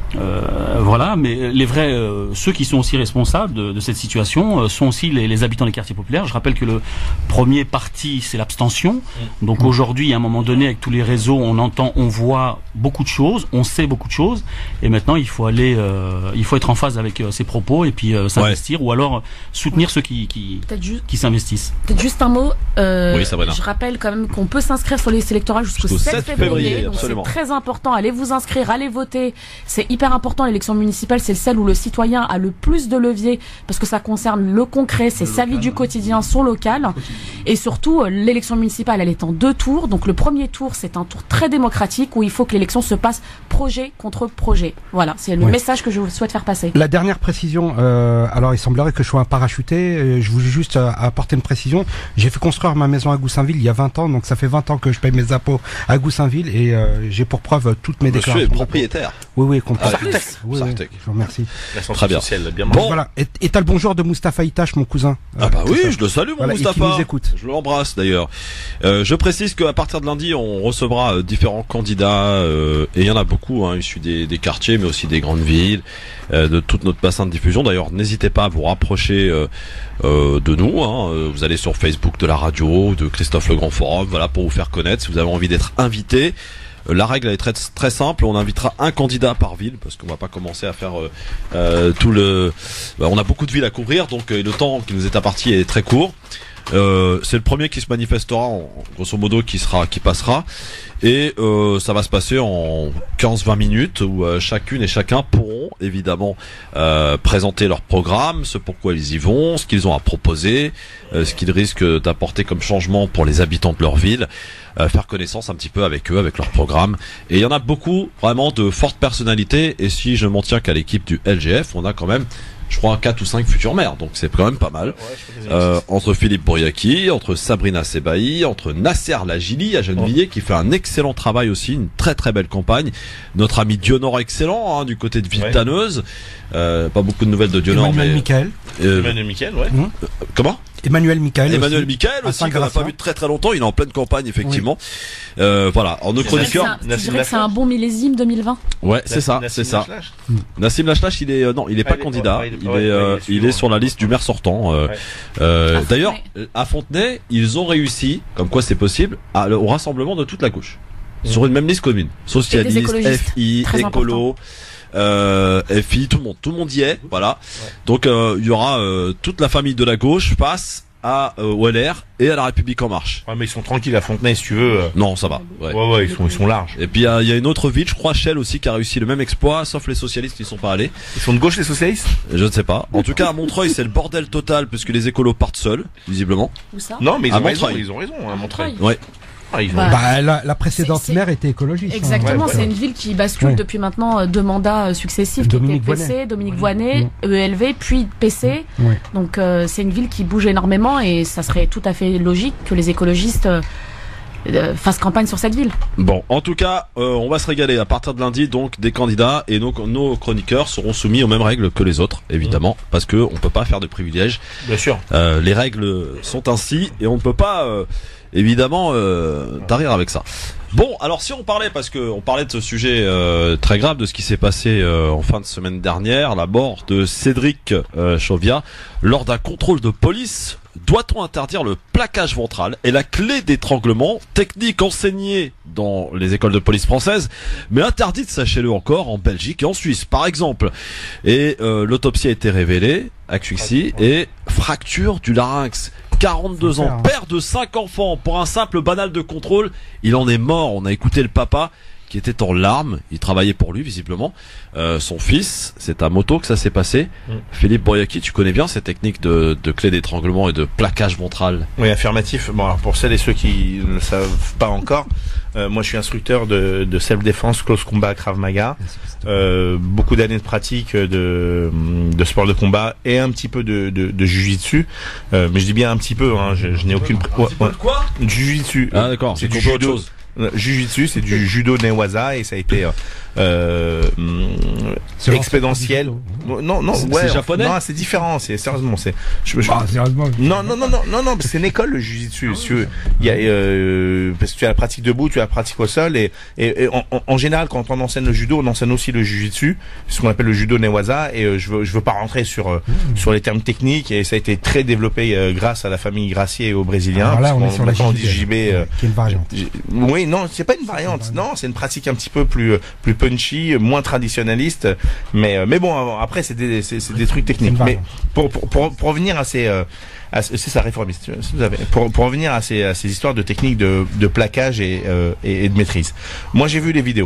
euh, voilà. Mais les vrais, euh, ceux qui sont aussi responsables de, de cette situation euh, sont aussi les, les habitants des quartiers populaires. Je rappelle que le premier parti, c'est l'abstention. Donc aujourd'hui, à un moment donné, avec tous les réseaux, on entend, on voit beaucoup de choses, on sait beaucoup de choses, et maintenant il faut aller, euh, il faut être en phase avec euh, ses propos et puis euh, s'investir, ou alors euh, soutenir ceux qui qui, Peut-être juste, qui s'investissent. peut-être juste un mot. Euh, Oui, Sabrina. je rappelle quand même qu'on peut s'inscrire sur les listes électorales jusqu'au Jusqu'au sept sept février. février, Donc c'est absolument. très important. Allez vous inscrire, allez voter. C'est hyper important. L'élection municipale, c'est celle où le citoyen a le plus de levier parce que ça concerne le concret, c'est sa vie du quotidien, son local. Et surtout, euh, l'élection municipale, elle est en deux tours. Donc le premier tour, c'est un tour très démocratique où il faut que l'élection se passe projet contre projet. Voilà, c'est le Oui. message que je souhaite faire passer. La dernière précision, euh, alors il semblerait que je sois un parachuté, euh, je voulais juste euh, apporter une précision. J'ai fait construire ma maison à Goussainville il y a vingt ans, donc ça fait vingt ans que je paye mes impôts à Goussainville et euh, j'ai pour preuve euh, toutes mes Monsieur déclarations. est d'impôts. propriétaire. Oui, oui, complètement. Ah, Sartec. Oui, oui, Sartec. je vous remercie. La santé Très bien. sociale, bien Bon. Voilà. Et et t'as le bonjour de Mustapha Itache, mon cousin. Ah Euh, bah oui, Christophe. je le salue mon Voilà, et qui Mustapha. nous écoute. Je l'embrasse d'ailleurs. Euh, je précise qu'à partir de lundi, on recevra euh, différents candidats euh, et il y en a beaucoup, hein, issus des, des quartiers, mais aussi des grandes villes, euh, de tout notre bassin de diffusion. D'ailleurs, n'hésitez pas à vous rapprocher euh, euh, de nous. Hein. Euh, Vous allez sur Facebook de la radio, de Christophe Le Grand Forum, voilà, pour vous faire connaître. Si vous avez envie d'être invité. Euh, La règle elle est très très simple. On invitera un candidat par ville parce qu'on va pas commencer à faire euh, euh, tout le. Bah, on a beaucoup de villes à couvrir, donc euh, le temps qui nous est imparti est très court. Euh, c'est le premier qui se manifestera, en, grosso modo, qui sera, qui passera, et euh, ça va se passer en quinze vingt minutes où euh, chacune et chacun pourront évidemment euh, présenter leur programme, ce pourquoi ils y vont, ce qu'ils ont à proposer, euh, ce qu'ils risquent d'apporter comme changement pour les habitants de leur ville. Euh, faire connaissance un petit peu avec eux, avec leur programme. Et il y en a beaucoup, vraiment, de fortes personnalités. Et si je m'en tiens qu'à l'équipe du L G F, on a quand même, je crois, quatre ou cinq futurs maires. Donc c'est quand même pas mal. Euh, entre Philippe Bouriaki, entre Sabrina Sebaï, entre Nasser Lagili à Gennevilliers, qui fait un excellent travail aussi, une très très belle campagne. Notre ami Dionor excellent, hein, du côté de Villetaneuse. Euh, pas beaucoup de nouvelles de Dionor, Emmanuel mais... Michael. Euh, Emmanuel Michael, ouais. Mmh. Comment Emmanuel Michael. Emmanuel aussi, Michael à aussi, qu'on n'a Saint-Gratien. pas vu de très très longtemps. Il est en pleine campagne, effectivement. Euh, voilà. En nos Je dirais que c'est chroniqueurs. un- je dirais que c'est un bon millésime deux mille vingt. Ouais, c'est ça, Nassim c'est ça. Lachlache. Nassim Lachlache, il est euh, non, il est Ah, pas il est candidat. pas- il est Il pas- ouais, est, euh, ouais, il est il est suivant. sur la liste du maire sortant. Euh, Ouais. euh, À D'ailleurs, Fontenay. à Fontenay, ils ont réussi, comme quoi c'est possible, à- au rassemblement de toute la gauche sur une même liste commune. Socialiste, écologistes. F I, Très écolo. Euh, F I, tout le monde, tout le monde y est, voilà. Donc euh, il y aura euh, toute la famille de la gauche face à euh, au L R et à la République en marche. Ouais, mais ils sont tranquilles à Fontenay, si tu veux. euh. Non, ça va. Ouais. Ouais, ouais, ils sont, ils sont larges. Et puis il y, a- il y a une autre ville, je crois, Chelles aussi, qui a réussi le même exploit, sauf les socialistes qui ne sont pas allés. Ils sont de gauche, les socialistes? Je ne sais pas. En tout cas, à Montreuil, c'est le bordel total puisque les écolos partent seuls, visiblement. Où ça Non, mais ils À ont raison, Montreuil. ils ont raison, à Montreuil. Ouais. Ah, ils ont- Bah, Bah, la, la précédente C'est- c'est- maire était écologiste. hein. Exactement, Ouais, c'est ouais. une ville qui bascule Ouais. depuis maintenant euh, deux mandats euh, successifs, Dominique qui était P C, Voynet. Dominique Voynet, E L V, puis P C. Ouais. Donc euh, c'est une ville qui bouge énormément et ça serait tout à fait logique que les écologistes euh, euh, fasse campagne sur cette ville. Bon, en tout cas, euh, on va se régaler à partir de lundi, donc des candidats et nos, nos chroniqueurs seront soumis aux mêmes règles que les autres, évidemment, mmh. parce que on peut pas faire de privilèges. Bien sûr. Euh, les règles sont ainsi et on ne peut pas, euh, évidemment, euh, tarir avec ça. Bon, alors si on parlait, parce que on parlait de ce sujet euh, très grave, de ce qui s'est passé euh, en fin de semaine dernière, la mort de Cédric euh, Chauviat lors d'un contrôle de police. Doit-on interdire le plaquage ventral et la clé d'étranglement, technique enseignée dans les écoles de police françaises, mais interdite, sachez-le encore, en Belgique et en Suisse, par exemple. Et euh, l'autopsie a été révélée, asphyxie et fracture du larynx. quarante-deux ans, père de cinq enfants, pour un simple banal de contrôle, il en est mort. On a écouté le papa qui était en larmes, il travaillait pour lui visiblement, euh, son fils, c'est à moto que ça s'est passé. Mm. Philippe Boyaki, tu connais bien ces techniques de, de clé d'étranglement et de plaquage ventral? Oui, affirmatif. Bon, alors pour celles et ceux qui ne le savent pas encore, euh, moi je suis instructeur de, de self-défense, close combat, Krav Maga, euh, beaucoup d'années de pratique de, de sport de combat et un petit peu de, de, de Jiu-Jitsu, euh, mais je dis bien un petit peu, hein, je, je n'ai aucune... Un petit peu de quoi? Jiu-Jitsu. Ah d'accord, c'est du judo. Autre chose. Jiu-Jitsu, c'est du judo newaza et ça a été euh, expédentiel. Non, non, c'est, ouais, c'est japonais. Non, c'est différent. C'est sérieusement, c'est. Je, je, ah, sérieusement. Non, non, non, non, non, non. C'est une école le Jiu-Jitsu. Il y a euh, parce que tu as la pratique debout, tu as la pratique au sol et, et, et en, en général, quand on enseigne le judo, on enseigne aussi le Jiu-Jitsu, ce qu'on appelle le judo newaza. Et euh, je veux, je veux pas rentrer sur euh, mmh. sur les termes techniques et ça a été très développé euh, grâce à la famille Gracier et aux Brésiliens. Alors là, on, on est sur la J J B, euh, qui est une variante. Oui, non, c'est pas une variante. Non, c'est une pratique un petit peu plus plus punchy, moins traditionnaliste. Mais mais bon, après c'est des c'est, c'est des trucs techniques. Mais pour pour pour, pour revenir à ces euh, à, c'est ça réformiste. Vous avez pour pour revenir à ces à ces histoires de techniques de de plaquage et euh, et, et de maîtrise. Moi, j'ai vu les vidéos.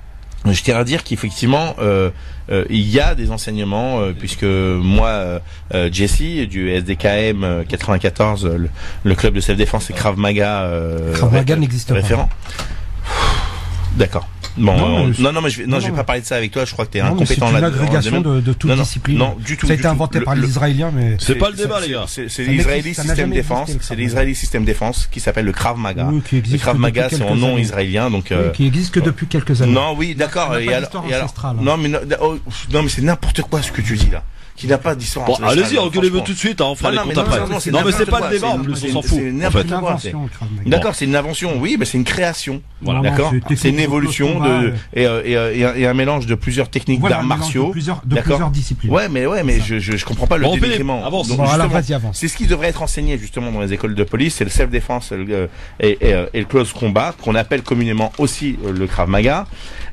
Je tiens à dire qu'effectivement, euh, euh, il y a des enseignements, euh, puisque moi, euh, Jesse, du S D K M euh, quatre-vingt-quatorze, le, le club de self-défense et Krav Maga, euh, Krav Maga n'existe référent. pas. D'accord. Bon, non, non, non, non, mais je vais, non, non, je vais pas parler de ça avec toi. Je crois que t'es non, incompétent là-dedans. C'est une agrégation de, de toute non, non, discipline. Non, du tout. Ça a été inventé tout. par le, les Israéliens, mais c'est pas le débat, les gars. C'est, c'est l'Israéli Système Défense. C'est l'Israéli Système Défense qui s'appelle le Krav Maga. Oui, qui existe le Krav Maga, c'est en nom israélien, donc. Oui, qui existe que depuis quelques années. Non, oui, d'accord. Et alors, non, mais non, mais c'est n'importe quoi ce que tu dis là. Qui n'a pas d'histoire. Bon, allez-y, engueulez-vous tout de suite, hein, on fera non, les non, comptes après. non, non, c'est non mais c'est pas quoi, le débat, en plus, on s'en fout. C'est en fait. Une invention, d'accord, c'est une invention, oui, mais c'est une création. Voilà. D'accord. C'est une évolution de et, et, et, et un mélange de plusieurs techniques voilà, d'arts martiaux. De plusieurs, de plusieurs discipliines. Ouais, mais ouais, mais je, je, je comprends pas le bon, dénigrement. Avance. Donc, bon, alors, vas-y, avance. C'est ce qui devrait être enseigné justement dans les écoles de police, c'est le self-défense et, et, et, et le close combat, qu'on appelle communément aussi le Krav Maga.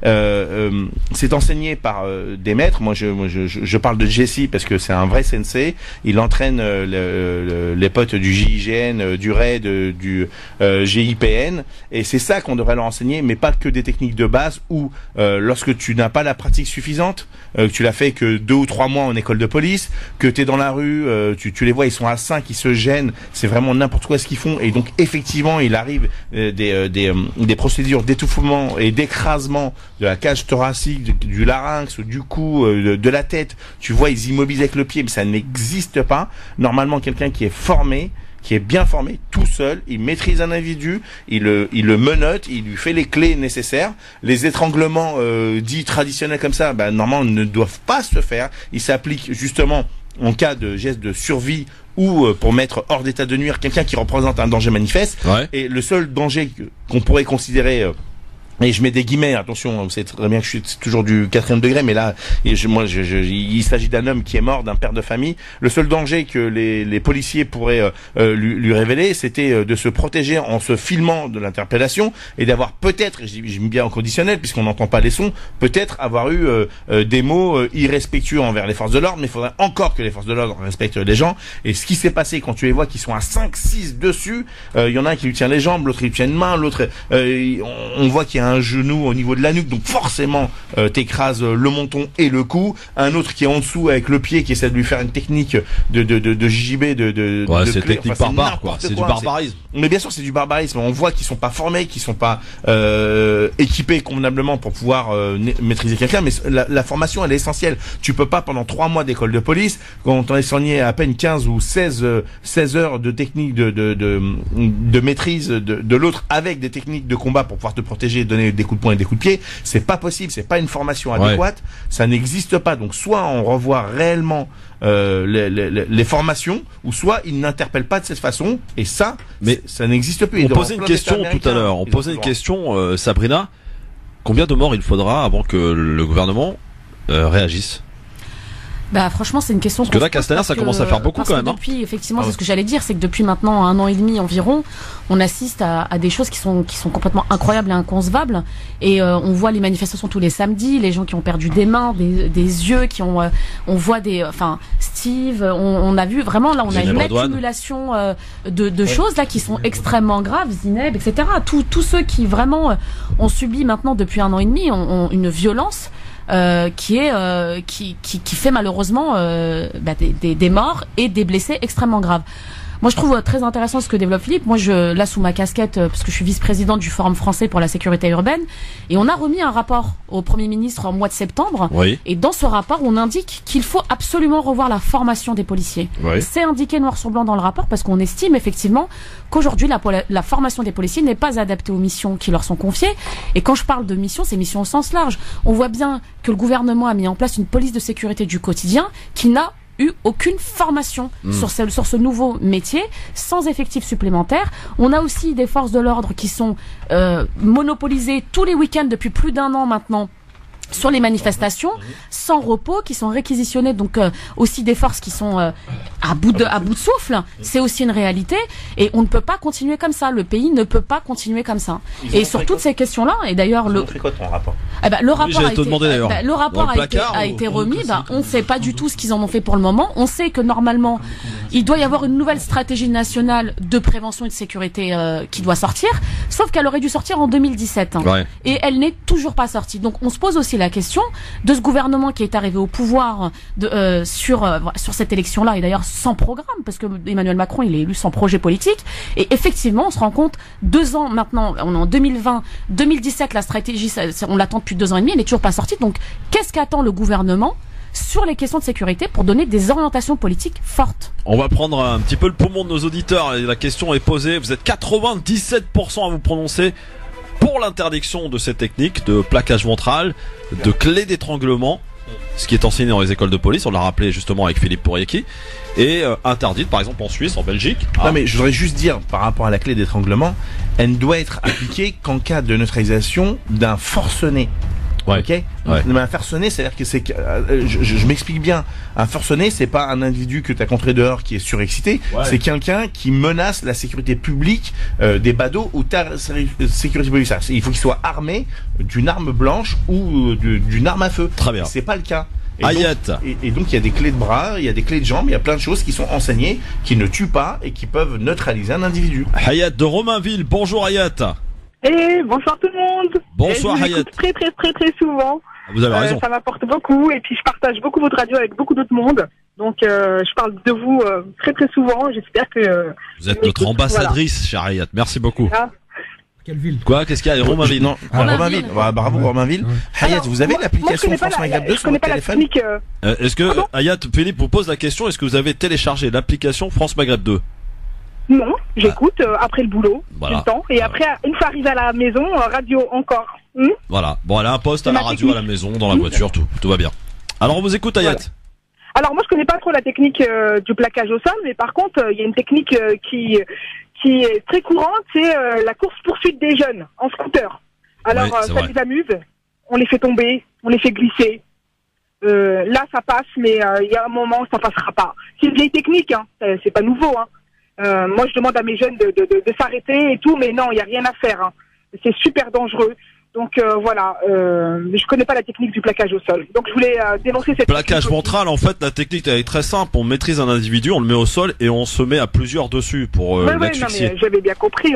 Euh, euh, c'est enseigné par euh, des maîtres. Moi, je, moi je, je, je parle de Jesse parce que c'est un vrai sensei. Il entraîne euh, le, le, les potes du J I G N, euh, du R A I D, du euh, G I P N, et c'est ça qu'on devrait leur enseigner, mais pas que des techniques de base où euh, lorsque tu n'as pas la pratique suffisante, euh, que tu l'as fait que deux ou trois mois en école de police, que tu es dans la rue, euh, tu, tu les vois, ils sont à cinq, ils se gênent, c'est vraiment n'importe quoi ce qu'ils font, et donc effectivement, il arrive euh, des, euh, des, euh, des procédures d'étouffement et d'écrasement de la cage thoracique, du, du larynx, du cou, euh, de, de la tête. Tu vois, ils immobilisent avec le pied, mais ça n'existe pas. Normalement, quelqu'un qui est formé, qui est bien formé, tout seul, il maîtrise un individu, il le, il le menotte, il lui fait les clés nécessaires. Les étranglements euh, dits traditionnels comme ça, ben, normalement, ne doivent pas se faire. Ils s'appliquent justement en cas de geste de survie ou euh, pour mettre hors d'état de nuire quelqu'un qui représente un danger manifeste. Ouais. Et le seul danger qu'on pourrait considérer... Euh, et je mets des guillemets, attention, vous savez très bien que je suis toujours du quatrième degré, mais là, et je, moi, je, je, il s'agit d'un homme qui est mort, d'un père de famille. Le seul danger que les, les policiers pourraient euh, lui, lui révéler, c'était de se protéger en se filmant de l'interpellation et d'avoir peut-être, j'ai mis bien en conditionnel puisqu'on n'entend pas les sons, peut-être avoir eu euh, euh, des mots euh, irrespectueux envers les forces de l'ordre, mais il faudrait encore que les forces de l'ordre respectent les gens. Et ce qui s'est passé quand tu les vois qui sont à cinq, six dessus, il euh, y en a un qui lui tient les jambes, l'autre il lui tient une main, l'autre, euh, on, on voit qu'il y a un genou au niveau de la nuque, donc forcément euh, t'écrases le menton et le cou. Un autre qui est en dessous avec le pied qui essaie de lui faire une technique de de de, de J J B, de de, ouais, de c'est clé. technique Enfin, barbare quoi, c'est du barbarisme. Mais bien sûr, c'est du barbarisme. On voit qu'ils sont pas formés, qu'ils sont pas euh, équipés convenablement pour pouvoir euh, maîtriser quelqu'un. Mais la, la formation, elle est essentielle. Tu peux pas pendant trois mois d'école de police, quand on est enseigné à peine quinze ou seize, seize heures de technique de de de, de maîtrise de, de l'autre avec des techniques de combat pour pouvoir te protéger, donner des coups de poing et des coups de pied. C'est pas possible. C'est pas une formation adéquate. Ouais. Ça n'existe pas. Donc soit on revoit réellement Euh, les, les, les formations, ou soit ils n'interpellent pas de cette façon, et ça, mais ça n'existe plus. On posait une question tout à l'heure, on posait une question, euh, Sabrina, combien de morts il faudra avant que le gouvernement euh, réagisse? Bah franchement c'est une question. Parce que là Castaner ça commence à faire beaucoup quand même. Parce que depuis effectivement c'est ce que j'allais dire, c'est que depuis maintenant un an et demi environ, on assiste à, à des choses qui sont qui sont complètement incroyables et inconcevables. Et euh, on voit les manifestations tous les samedis, les gens qui ont perdu des mains, des, des yeux, qui ont, euh, on voit des, enfin Steve, on, on a vu vraiment là on a une accumulation euh, de, de choses là qui sont extrêmement graves, Zineb, et cetera. Tous tous ceux qui vraiment ont subi maintenant depuis un an et demi ont, ont une violence. Euh, qui est euh, qui, qui qui fait malheureusement euh, bah, des, des, des morts et des blessés extrêmement graves. Moi, je trouve très intéressant ce que développe Philippe. Moi, je, là, sous ma casquette, parce que je suis vice-présidente du Forum français pour la sécurité urbaine, et on a remis un rapport au Premier ministre en mois de septembre. Oui. Et dans ce rapport, on indique qu'il faut absolument revoir la formation des policiers. Oui. C'est indiqué noir sur blanc dans le rapport parce qu'on estime effectivement qu'aujourd'hui, la, la formation des policiers n'est pas adaptée aux missions qui leur sont confiées. Et quand je parle de missions, c'est missions au sens large. On voit bien que le gouvernement a mis en place une police de sécurité du quotidien qui n'a eu aucune formation mmh. sur, ce, sur ce nouveau métier, sans effectifs supplémentaires. On a aussi des forces de l'ordre qui sont euh, monopolisées tous les week-ends depuis plus d'un an maintenant sur les manifestations, sans repos, qui sont réquisitionnées, donc euh, aussi des forces qui sont euh, à bout de à bout de souffle. C'est aussi une réalité, et on ne peut pas continuer comme ça. Le pays ne peut pas continuer comme ça. Ils et sur toutes ces questions-là, et d'ailleurs le quoi ton rapport eh ben, le rapport oui, a été demander, ben, le rapport a été, placard, a ou... été remis. Ben, on ne sait pas du tout ce qu'ils en ont fait pour le moment. On sait que normalement il doit y avoir une nouvelle stratégie nationale de prévention et de sécurité euh, qui doit sortir, sauf qu'elle aurait dû sortir en deux mille dix-sept, hein, ouais. et elle n'est toujours pas sortie. Donc on se pose aussi la question de ce gouvernement qui est arrivé au pouvoir de, euh, sur euh, sur cette élection-là, et d'ailleurs sans programme, parce que Emmanuel Macron il est élu sans projet politique. Et effectivement, on se rend compte deux ans maintenant, on est en deux mille vingt, deux mille dix-sept, la stratégie, ça, on l'attend depuis deux ans et demi, elle n'est toujours pas sortie. Donc qu'est-ce qu'attend le gouvernement sur les questions de sécurité pour donner des orientations politiques fortes? On va prendre un petit peu le poumon de nos auditeurs. La question est posée. Vous êtes quatre-vingt-dix-sept pour cent à vous prononcer pour l'interdiction de ces techniques de plaquage ventral, de clé d'étranglement, ce qui est enseigné dans les écoles de police, on l'a rappelé justement avec Philippe Pouriecki, et euh, interdite par exemple en Suisse, en Belgique. Non ah. mais je voudrais juste dire par rapport à la clé d'étranglement, elle ne doit être appliquée qu'en cas de neutralisation d'un forcené. Ouais. Ok. Ouais. Mais un forcené, c'est-à-dire que c'est, euh, je, je, je m'explique bien. Un forcené, c'est pas un individu que tu as contré dehors qui est surexcité. Ouais. C'est quelqu'un qui menace la sécurité publique euh, des badauds ou ta sécurité publique. Il faut qu'il soit armé d'une arme blanche ou d'une arme à feu. Très bien. C'est pas le cas. Et Ayat. donc, et, et donc il y a des clés de bras, il y a des clés de jambes, il y a plein de choses qui sont enseignées, qui ne tuent pas et qui peuvent neutraliser un individu. Hayat de Romainville. Bonjour Hayat. Et bonsoir tout le monde. Bonsoir et je vous Hayat. écoute très très très très souvent. Vous avez raison. Euh, ça m'apporte beaucoup, et puis je partage beaucoup votre radio avec beaucoup d'autres mondes. Donc euh, je parle de vous euh, très très souvent. J'espère que euh, vous êtes notre ambassadrice, chère Hayat. Merci beaucoup. Ah. Quelle ville? Quoi? Qu'est-ce qu'il y a? Romainville. Non, ah, Romainville. Bah, bravo Romainville. Ouais. Hayat, vous avez l'application France Maghreb deux sur votre téléphone? Euh... Euh, est-ce que Pardon Hayat, Philippe vous pose la question, est-ce que vous avez téléchargé l'application France Maghreb deux? Non, j'écoute euh, après le boulot, voilà. tout le temps, et après une fois arrivé à la maison, euh, radio encore. Hmm voilà. Bon, elle a un poste à la radio, technique. à la maison, dans la voiture, tout, tout va bien. Alors on vous écoute Hayat. Voilà. Alors moi je connais pas trop la technique euh, du plaquage au sol, mais par contre il euh, y a une technique euh, qui qui est très courante, c'est euh, la course poursuite des jeunes en scooter. Alors oui, euh, ça vrai. les amuse, on les fait tomber, on les fait glisser. Euh, là ça passe, mais il euh, y a un moment où ça passera pas. C'est une vieille technique, hein, c'est pas nouveau. Hein. Euh, moi je demande à mes jeunes de, de, de, de s'arrêter et tout, mais non, il y a rien à faire. Hein. C'est super dangereux. Donc euh, voilà, euh, je connais pas la technique du plaquage au sol. Donc je voulais euh, dénoncer cette plaquage ventral. En fait, la technique elle est très simple. On maîtrise un individu, on le met au sol et on se met à plusieurs dessus pour euh, ouais, ouais, non, l'asphyxier. mais j'avais bien compris, ouais.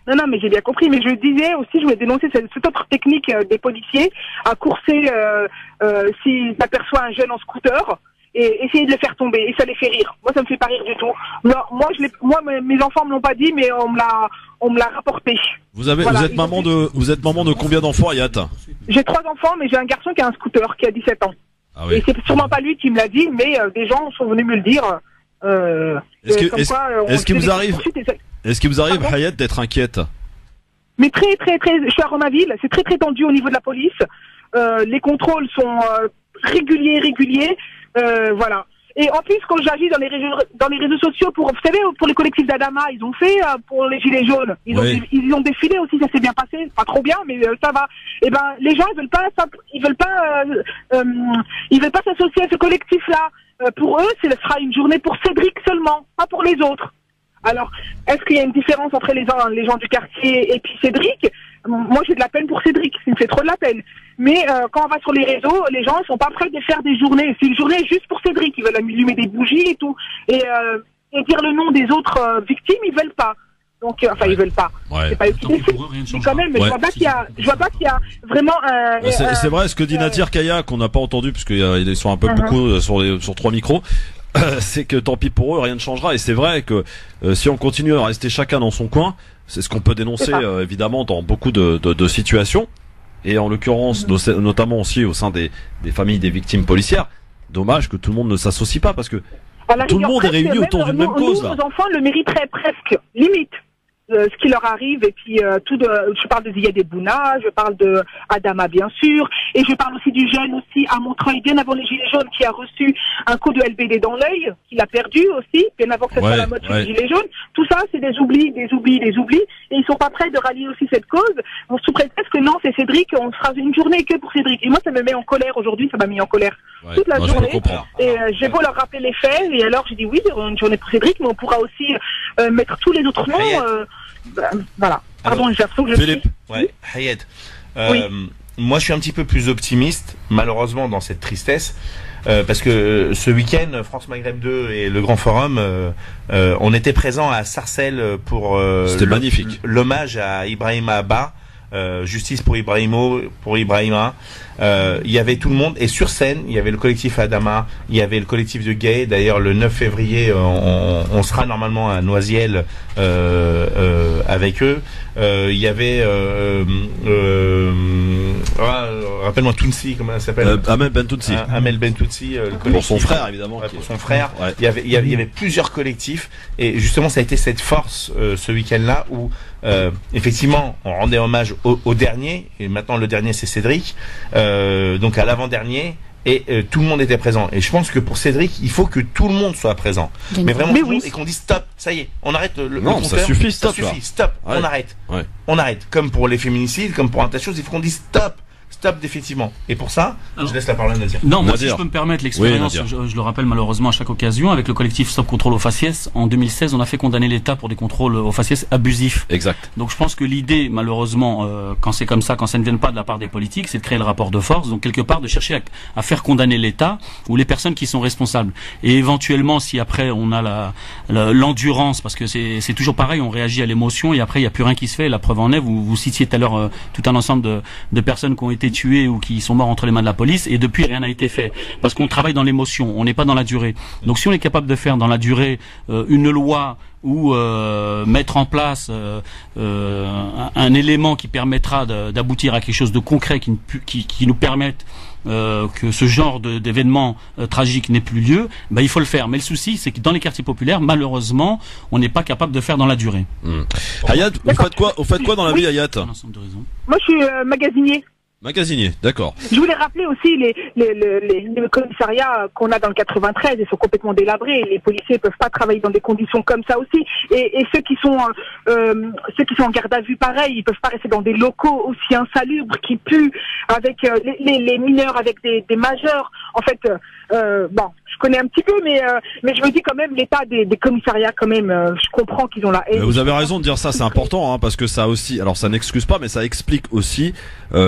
Non, non, mais j'ai bien compris. Mais je disais aussi, je voulais dénoncer cette, cette autre technique euh, des policiers à courser euh, euh, s'ils aperçoivent un jeune en scooter et essayer de le faire tomber. Et ça les fait rire. Moi, ça me fait pas rire du tout. Non, moi, je l'ai, moi, mes enfants me l'ont pas dit, mais on me l'a, on me l'a rapporté. Vous avez, Voilà, vous êtes maman de, vous êtes maman de combien d'enfants, Hayat? J'ai trois enfants, mais j'ai un garçon qui a un scooter, qui a dix-sept ans. Ah oui. Et c'est sûrement pas lui qui me l'a dit, mais euh, des gens sont venus me le dire. Euh, Est-ce que, comme est-ce, quoi, euh, on est-ce qu'il fait vous des arrive, poursuites et ça- est-ce qu'il vous arrive, Pardon Hayat, d'être inquiète? Mais très, très, très, je suis à Romainville, c'est très, très tendu au niveau de la police. Euh, les contrôles sont euh, réguliers, réguliers. Euh, voilà. Et en plus, quand j'agis dans les réseaux, dans les réseaux sociaux, pour, vous savez, pour les collectifs d'Adama, ils ont fait euh, pour les gilets jaunes. Ils ont, Oui. ils ont défilé aussi, ça s'est bien passé, pas trop bien, mais euh, ça va. Et ben, les gens, ils veulent pas, s'app- ils veulent pas, euh, euh, ils veulent pas s'associer à ce collectif-là. Euh, pour eux, ce sera une journée pour Cédric seulement, pas pour les autres. Alors, est-ce qu'il y a une différence entre les gens, les gens du quartier et puis Cédric? Moi, j'ai de la peine pour Cédric, il me fait trop de la peine. Mais euh, quand on va sur les réseaux, les gens ne sont pas prêts de faire des journées. C'est une journée juste pour Cédric. Ils veulent allumer des bougies et tout. Et, euh, et dire le nom des autres euh, victimes, ils veulent pas. Donc, euh, enfin, ils veulent pas. Ouais. C'est pas eux qui décident. Mais quand même, Ouais. je vois pas qu'il y a, je vois pas qu'il y a vraiment un. Bah, C'est, un- c'est vrai ce que dit Nadir Kaya, qu'on n'a pas entendu, parce qu'ils sont un peu Uh-huh. beaucoup euh, sur, les, sur trois micros. C'est que tant pis pour eux, rien ne changera. Et c'est vrai que euh, si on continue à rester chacun dans son coin, c'est ce qu'on peut dénoncer C'est ça. euh, évidemment dans beaucoup de, de, de situations. Et en l'occurrence, Mm-hmm. no- notamment aussi au sein des, des familles des victimes policières. Dommage que tout le monde ne s'associe pas, parce que À la tout le rigueur, monde est presque, réuni même, autour d'une nous- même cause. nous, Là. nos enfants le mériteraient presque, limite. euh, ce qui leur arrive et puis euh, tout de, je parle de Ziyad Ebouna, je parle de Adama bien sûr et je parle aussi du jeune aussi à Montreuil bien avant les gilets jaunes qui a reçu un coup de L B D dans l'œil, qu'il a perdu aussi bien avant que ce soit Ouais, la mode sur ouais. les gilets jaunes. Tout ça c'est des oublis, des oublis, des oublis et ils sont pas prêts de rallier aussi cette cause. Bon, sous prétexte que non c'est Cédric, on fera une journée que pour Cédric et moi ça me met en colère aujourd'hui, ça m'a mis en colère Ouais, toute la non, je peux journée. comprendre. Et euh, j'ai beau leur rappeler les faits, et alors j'ai dit oui, une journée pour Cédric, mais on pourra aussi euh, mettre tous les autres noms. Euh, bah, voilà. Pardon, j'ai l'impression que je Philippe, ouais, Hayat. Euh, Oui. Moi, je suis un petit peu plus optimiste, malheureusement, dans cette tristesse. Euh, parce que euh, ce week-end, France Maghreb deux et le Grand Forum, euh, euh, on était présents à Sarcelles pour euh, C'était le- magnifique. l'hommage à Ibrahima Abba, euh, justice pour Ibrahimo, pour Ibrahima. Euh, il y avait tout le monde et sur scène, il y avait le collectif Adama, il y avait le collectif de Gay. D'ailleurs, le neuf février, euh, on, on sera normalement à Noisiel euh, euh, avec eux. Euh, il y avait, euh, euh, ah, rappelle-moi Tounsi, comment elle s'appelle Euh, Amel Bentounsi. Ah, Amel Bentounsi, euh, le Pour collectif. son frère, évidemment. Ouais, qui pour est- son frère. Ouais. Il y avait, il y avait, il y avait plusieurs collectifs et justement ça a été cette force euh, ce week-end-là où euh, effectivement on rendait hommage au, au dernier et maintenant le dernier c'est Cédric, euh, donc à l'avant-dernier. Et euh, tout le monde était présent. Et je pense que pour Cédric, il faut que tout le monde soit présent. Bien Mais sûr. vraiment, Mais tout le monde, oui. et qu'on dise stop, ça y est, on arrête le, le Non, compteur. ça suffit, stop, Ça là. suffit, stop, Ouais. on arrête. Ouais. On arrête. Comme pour les féminicides, comme pour un tas de choses, il faut qu'on dise stop, stop définitivement. Et pour ça, Alors- je laisse la parole à Nadir. Non, moi, Nadir. si je peux me permettre l'expérience, Oui, Nadir. je, je le rappelle malheureusement à chaque occasion, avec le collectif Stop Contrôle aux faciès, en deux mille seize, on a fait condamner l'État pour des contrôles aux faciès abusifs. Exact. Donc je pense que l'idée, malheureusement, euh, quand c'est comme ça, quand ça ne vient pas de la part des politiques, c'est de créer le rapport de force, donc quelque part de chercher à, à faire condamner l'État ou les personnes qui sont responsables. Et éventuellement, si après on a la la- l'endurance, parce que c'est c'est toujours pareil, on réagit à l'émotion et après il n'y a plus rien qui se fait. La preuve en est, vous, vous citiez tout à l'heure euh, tout un ensemble de, de personnes qui ont été tuées ou qui sont morts entre les mains de la police et depuis rien n'a été fait. Parce qu'on travaille dans l'émotion, on n'est pas dans la durée. Donc si on est capable de faire dans la durée euh, une loi ou euh, mettre en place euh, euh, un, un élément qui permettra de- d'aboutir à quelque chose de concret qui, ne pu- qui, qui nous permette euh, que ce genre de- d'événement euh, tragique n'ait plus lieu, ben, il faut le faire. Mais le souci, c'est que dans les quartiers populaires, malheureusement, on n'est pas capable de faire dans la durée. Hmm. Hayat, vous faites quoi, vous faites quoi dans la Oui. vie, Hayat? Un ensemble de raisons. Moi, je suis euh, magasinier. Magasinier, d'accord. Je voulais rappeler aussi les, les, les, les, les commissariats qu'on a dans le quatre-vingt-treize, ils sont complètement délabrés. Les policiers peuvent pas travailler dans des conditions comme ça aussi. Et, et ceux qui sont euh, euh, ceux qui sont en garde à vue, pareil, ils peuvent pas rester dans des locaux aussi insalubres qui puent, avec euh, les, les, les mineurs, avec des, des majeurs. En fait, euh, euh, bon, je connais un petit peu, mais euh, mais je me dis quand même l'état des, des commissariats, quand même, euh, je comprends qu'ils ont la haine. Mais vous avez raison de dire ça, c'est important, hein, parce que ça aussi, alors ça n'excuse pas, mais ça explique aussi euh, l'état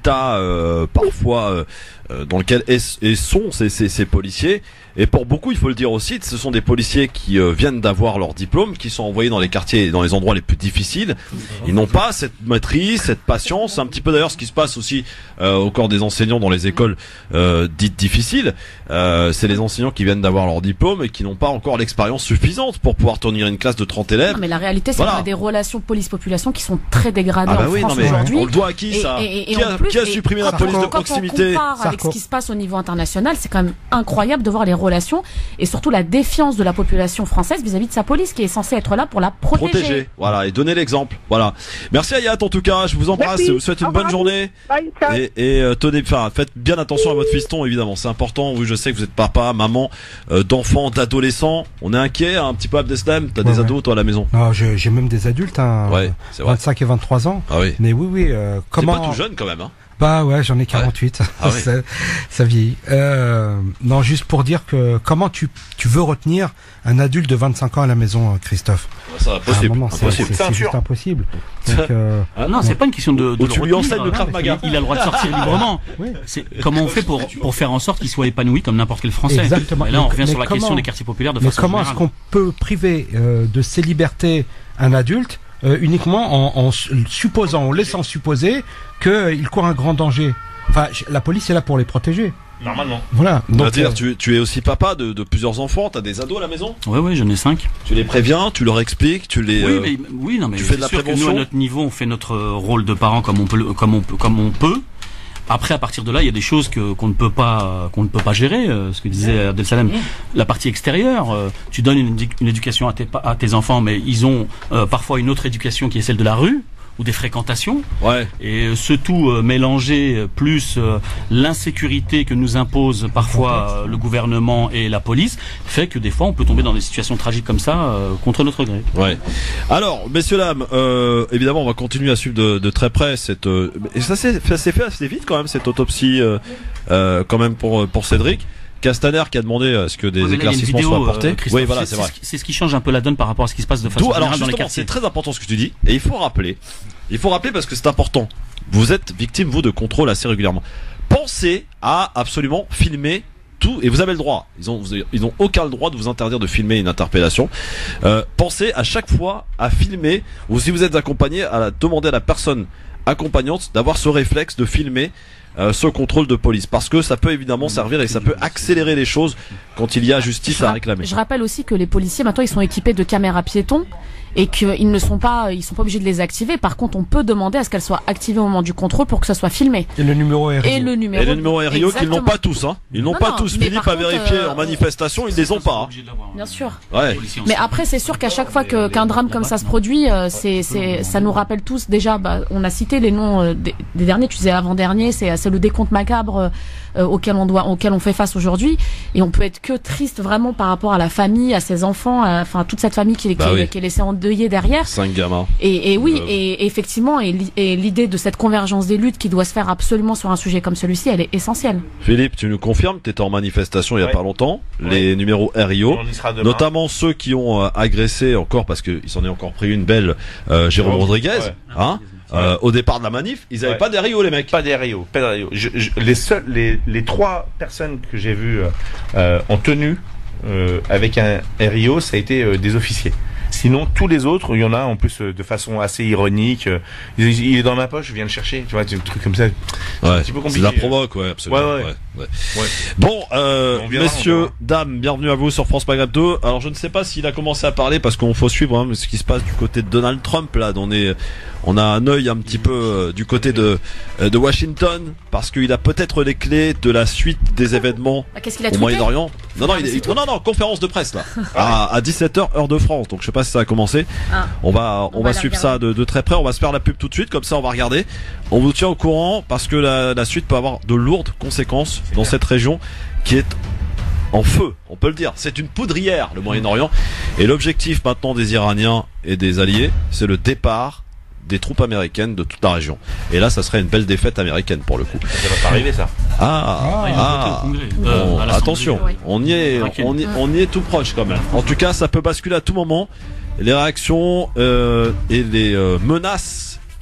l'état euh, parfois euh, euh, dans lequel est, est sont ces, ces, ces policiers. Et pour beaucoup, il faut le dire aussi, ce sont des policiers qui euh, viennent d'avoir leur diplôme, qui sont envoyés dans les quartiers, dans les endroits les plus difficiles. Ils n'ont pas cette maîtrise, cette patience. C'est un petit peu d'ailleurs ce qui se passe aussi euh, au corps des enseignants dans les écoles euh, dites difficiles. Euh, c'est les enseignants qui viennent d'avoir leur diplôme et qui n'ont pas encore l'expérience suffisante pour pouvoir tenir une classe de trente élèves. Non, mais la réalité, c'est voilà. qu'on a des relations police-population qui sont très dégradées ah bah en oui, France non, mais aujourd'hui. on le doit à qui, ça et, et, et qui, a, plus, qui a supprimé la police de proximité? Quand on compare avec ce qui se passe au niveau international, c'est quand même incroyable de voir les relations et surtout la défiance de la population française vis-à-vis de sa police qui est censée être là pour la protéger. Protéger, voilà, et donner l'exemple. Voilà. Merci Ayat en tout cas, je vous embrasse, Merci. je vous souhaite une bonne journée. Bye, ciao. Et, et euh, tenez, enfin, faites bien attention à votre fiston, évidemment, c'est important. Oui, je sais que vous êtes papa, maman, euh, d'enfants, d'adolescents. On est inquiet, hein, un petit peu Abdeslam. T'as Ouais, des ouais. ados toi à la maison? Non, j'ai j'ai même des adultes, hein, Ouais, c'est vrai. vingt-cinq et vingt-trois ans. Ah oui. Mais oui, oui. Euh, T'es comment pas tout jeune quand même, hein? Bah ouais, j'en ai quarante-huit. Ah ouais. ça, ça vieillit. Euh, non, juste pour dire que comment tu tu veux retenir un adulte de vingt-cinq ans à la maison, Christophe? Ça, impossible. À un moment, c'est Impossible. c'est- c'est juste impossible. Donc, euh, Ah non, c'est pas une question de, de Ou le tu lui retenir, enseignes le hein, Krav Maga. Il, il a le droit de sortir librement. Oui. C'est comment on fait pour pour faire en sorte qu'il soit épanoui comme n'importe quel Français. Exactement. Et là, on Mais- revient mais sur la comment- question des quartiers populaires de Mais façon comment est-ce générale. qu'on peut priver euh, de ses libertés un adulte euh, uniquement en, en su- supposant, en laissant supposer qu'il court un grand danger? Enfin, j- la police est là pour les protéger. Normalement. Voilà. Donc, Donc, dire, euh, tu, tu es aussi papa de, de plusieurs enfants, t'as des ados à la maison? Ouais, ouais, j'en ai cinq. Tu les préviens, tu leur expliques, tu les. Oui, euh, mais, oui, non, mais tu fais de la c'est sûr que nous, prévention? à notre niveau, on fait notre euh, rôle de parent comme on peut, le- comme on peut, comme on peut. Après, à partir de là, il y a des choses que qu'on ne peut pas, qu'on ne peut pas gérer. euh, ce que disait Abdel Salem, la partie extérieure. euh, tu donnes une, édu- une éducation à tes, pa- à tes enfants, mais ils ont euh, parfois une autre éducation qui est celle de la rue ou des fréquentations. Ouais. Et euh, ce tout euh, mélangé euh, plus euh, l'insécurité que nous impose parfois euh, le gouvernement et la police fait que des fois on peut tomber dans des situations tragiques comme ça euh, contre notre gré. Ouais. Alors, messieurs dames, euh, évidemment, on va continuer à suivre de, de très près cette. Euh, et ça s'est ça s'est fait assez vite quand même cette autopsie, euh, euh, quand même pour pour Cédric Castaner qui a demandé à ce que des Ouais, mais là, il y a une éclaircissements vidéo, soient apportés. euh, Christophe, oui, voilà, c'est c'est vrai. ce qui- c'est ce qui change un peu la donne par rapport à ce qui se passe de façon D'où, alors générale dans les justement, quartiers. c'est très important ce que tu dis, et il faut rappeler, il faut rappeler parce que c'est important. Vous êtes victime, vous, de contrôle assez régulièrement. Pensez à absolument filmer tout, et vous avez le droit. Ils ont, vous avez- ils n'ont aucun droit de vous interdire de filmer une interpellation. Euh, pensez à chaque fois à filmer, ou si vous êtes accompagné, à la, demander à la personne accompagnante d'avoir ce réflexe de filmer euh, ce contrôle de police, parce que ça peut évidemment servir et ça peut accélérer les choses quand il y a justice Je à ra- réclamer. Je rappelle aussi que les policiers maintenant ils sont équipés de caméras piétons et qu'ils ne sont pas, ils sont pas obligés de les activer. Par contre, on peut demander à ce qu'elles soient activées au moment du contrôle pour que ça soit filmé. et le numéro est Et le numéro. Et les numéros R I O qu'ils n'ont Exactement. pas tous, hein. Ils n'ont Non, pas non, tous. mais Philippe par a contre, vérifié euh, en manifestation, ils les ont pas. hein. Bien sûr. Ouais. Mais après, c'est sûr qu'à chaque fois que- qu'un drame comme ça se produit, euh, c'est, c'est, ça nous rappelle tous déjà. Bah, on a cité les noms euh, des, des derniers. Tu disais avant-dernier, c'est, c'est le décompte macabre euh, euh, auquel on doit, auquel on fait face aujourd'hui. Et on peut être que triste vraiment par rapport à la famille, à ses enfants, à- enfin toute cette famille qui, qui, Bah est, oui. qui est laissée endeuillée derrière. Cinq gamins. Et, et oui, Euh. et effectivement, et, li- et l'idée de cette convergence des luttes qui doit se faire absolument sur un sujet comme celui-ci, elle est essentielle. Philippe, tu nous confirmes, tu étais en manifestation il y a Ouais. pas longtemps, les numéros R I O, On y sera demain. notamment ceux qui ont euh, agressé encore, parce qu'il s'en est encore pris une belle, euh, Jérôme Ouais. Rodriguez, Ouais. hein, euh, au départ de la manif, ils avaient Ouais. pas des R I O les mecs. Pas des R I O, pas des R I O. Je- je- les seuls, les, les trois personnes que j'ai vues euh, euh, en tenue euh, avec un R I O, ça a été euh, des officiers. Sinon, tous les autres, il y en a en plus euh, de façon assez ironique. euh, il, il est dans ma poche, je viens le chercher. Tu vois, des trucs comme ça. C'est un Ouais. petit peu C'est compliqué. de la provoque, ouais, absolument. Ouais, ouais. ouais, ouais. Ouais. Bon, euh, On verra, on messieurs, verra. dames, bienvenue à vous sur France Maghreb deux. Alors, je ne sais pas s'il a commencé à parler parce qu'on faut suivre hein, ce qui se passe du côté de Donald Trump. Là, on est, on a un œil un petit peu euh, du côté de euh, de Washington parce qu'il a peut-être les clés de la suite des événements Bah, qu'est-ce qu'il a au tweeté Moyen-Orient. Non, non, Ah, il mais est, c'est non, non, non, conférence de presse là, à, à dix-sept heures heure de France. Donc, je sais pas si ça a commencé. Ah. On va, on, On va, va la suivre regarder. ça de, de très près. On va se faire la pub tout de suite, comme ça on va regarder. On vous tient au courant parce que la, la suite peut avoir de lourdes conséquences dans cette région qui est en feu, on peut le dire. C'est une poudrière, le Moyen-Orient. Et l'objectif maintenant des Iraniens et des alliés, c'est le départ des troupes américaines de toute la région. Et là, ça serait une belle défaite américaine pour le coup. Ça va pas arriver, ça. Ah, Ah, il a ah, voté au Congrès. bon, Euh, à l'Assemblée. attention, Oui. on y est, Tranquille. on y, on y est tout proche quand même. En tout cas, ça peut basculer à tout moment. Les réactions euh, et les euh, menaces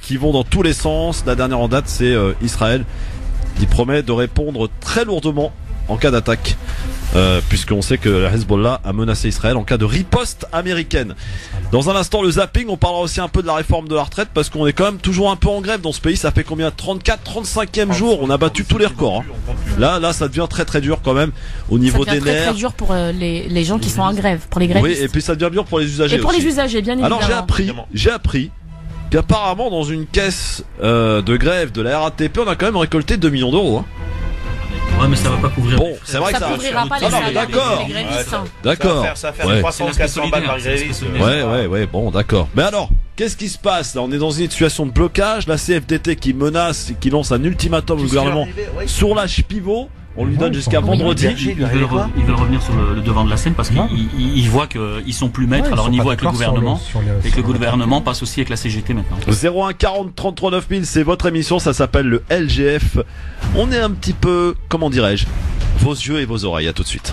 qui vont dans tous les sens. La dernière en date, c'est euh, Israël, qui promet de répondre très lourdement en cas d'attaque. Euh, puisqu'on sait que la Hezbollah a menacé Israël en cas de riposte américaine. Dans un instant, le zapping, on parlera aussi un peu de la réforme de la retraite, parce qu'on est quand même toujours un peu en grève dans ce pays. Ça fait combien? trente-quatre, trente-cinquième jour, on a battu tous les records. Hein. Là, là, ça devient très très dur quand même au niveau ça devient des très, nerfs. très dur pour euh, les, les gens qui sont en grève, pour les grévistes. Oui, et puis ça devient dur pour les usagers. Et pour aussi. les usagers, bien évidemment. Alors j'ai appris, j'ai appris qu'apparemment dans une caisse euh, de grève de la R A T P, on a quand même récolté deux millions d'euros. Hein. Ouais, mais ça va pas couvrir. Bon, c'est vrai ça que ça couvrira pas les ah non, salaires d'accord. des grévistes. Hein. D'accord. Ça va faire Ouais. trois cents, quatre cents balles par gréviste. Ouais, ouais, ouais, bon, d'accord. Mais alors, qu'est-ce qui se passe là? On est dans une situation de blocage. La C F D T qui menace, qui lance un ultimatum au gouvernement sur l'âge pivot. On lui donne jusqu'à vendredi. Ils veulent, re- ils veulent revenir sur le, le devant de la scène parce qu'ils ils, ils voient qu'ils sont plus maîtres Ouais, à leur ils sont niveau pas avec le d'accord sur gouvernement le- sur les- et que le sur le- gouvernement passe aussi avec la C G T maintenant. zéro un quarante trente-trois neuf mille, c'est votre émission, ça s'appelle le L G F. On est un petit peu, comment dirais-je, vos yeux et vos oreilles. À tout de suite.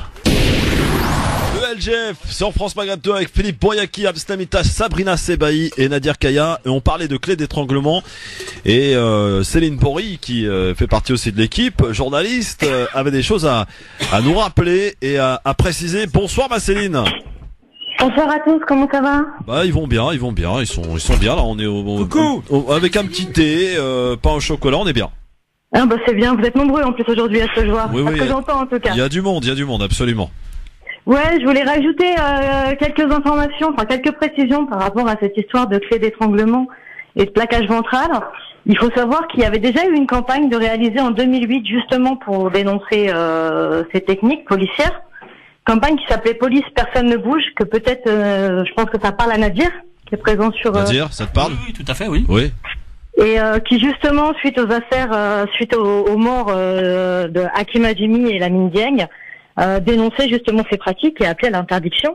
Le L G F sur France Maghreb deux avec Philippe Boyaki, Abstamitash, Sabrina Sebaï et Nadir Kaya. Et on parlait de clés d'étranglement. Et euh, Céline Bory, qui euh, fait partie aussi de l'équipe, journaliste, euh, avait des choses à, à nous rappeler et à, à préciser. Bonsoir ma Céline. Bonsoir à tous, comment ça va? Bah ils vont bien, ils vont bien, ils sont ils sont bien là. On est au, au, au- avec un petit thé, euh, pain au chocolat, on est bien. Ah bah c'est bien, vous êtes nombreux en plus aujourd'hui à ce que je vois. Oui, à oui, ce que il y a- j'entends en tout cas. Il y a du monde, il y a du monde, absolument. Ouais, je voulais rajouter euh, quelques informations, enfin quelques précisions par rapport à cette histoire de clé d'étranglement et de plaquage ventral. Il faut savoir qu'il y avait déjà eu une campagne de réaliser en deux mille huit justement pour dénoncer euh, ces techniques policières. Campagne qui s'appelait Police Personne ne bouge, que peut-être, euh, je pense que ça parle à Nadir, qui est présent sur... Euh, Nadir, ça te parle? Oui, tout à fait, oui. Oui. et euh, qui justement, suite aux affaires, euh, suite aux, aux morts euh, de Hakim Adjimi et Lamine Dieng, euh, dénonçait justement ces pratiques et appelait à l'interdiction.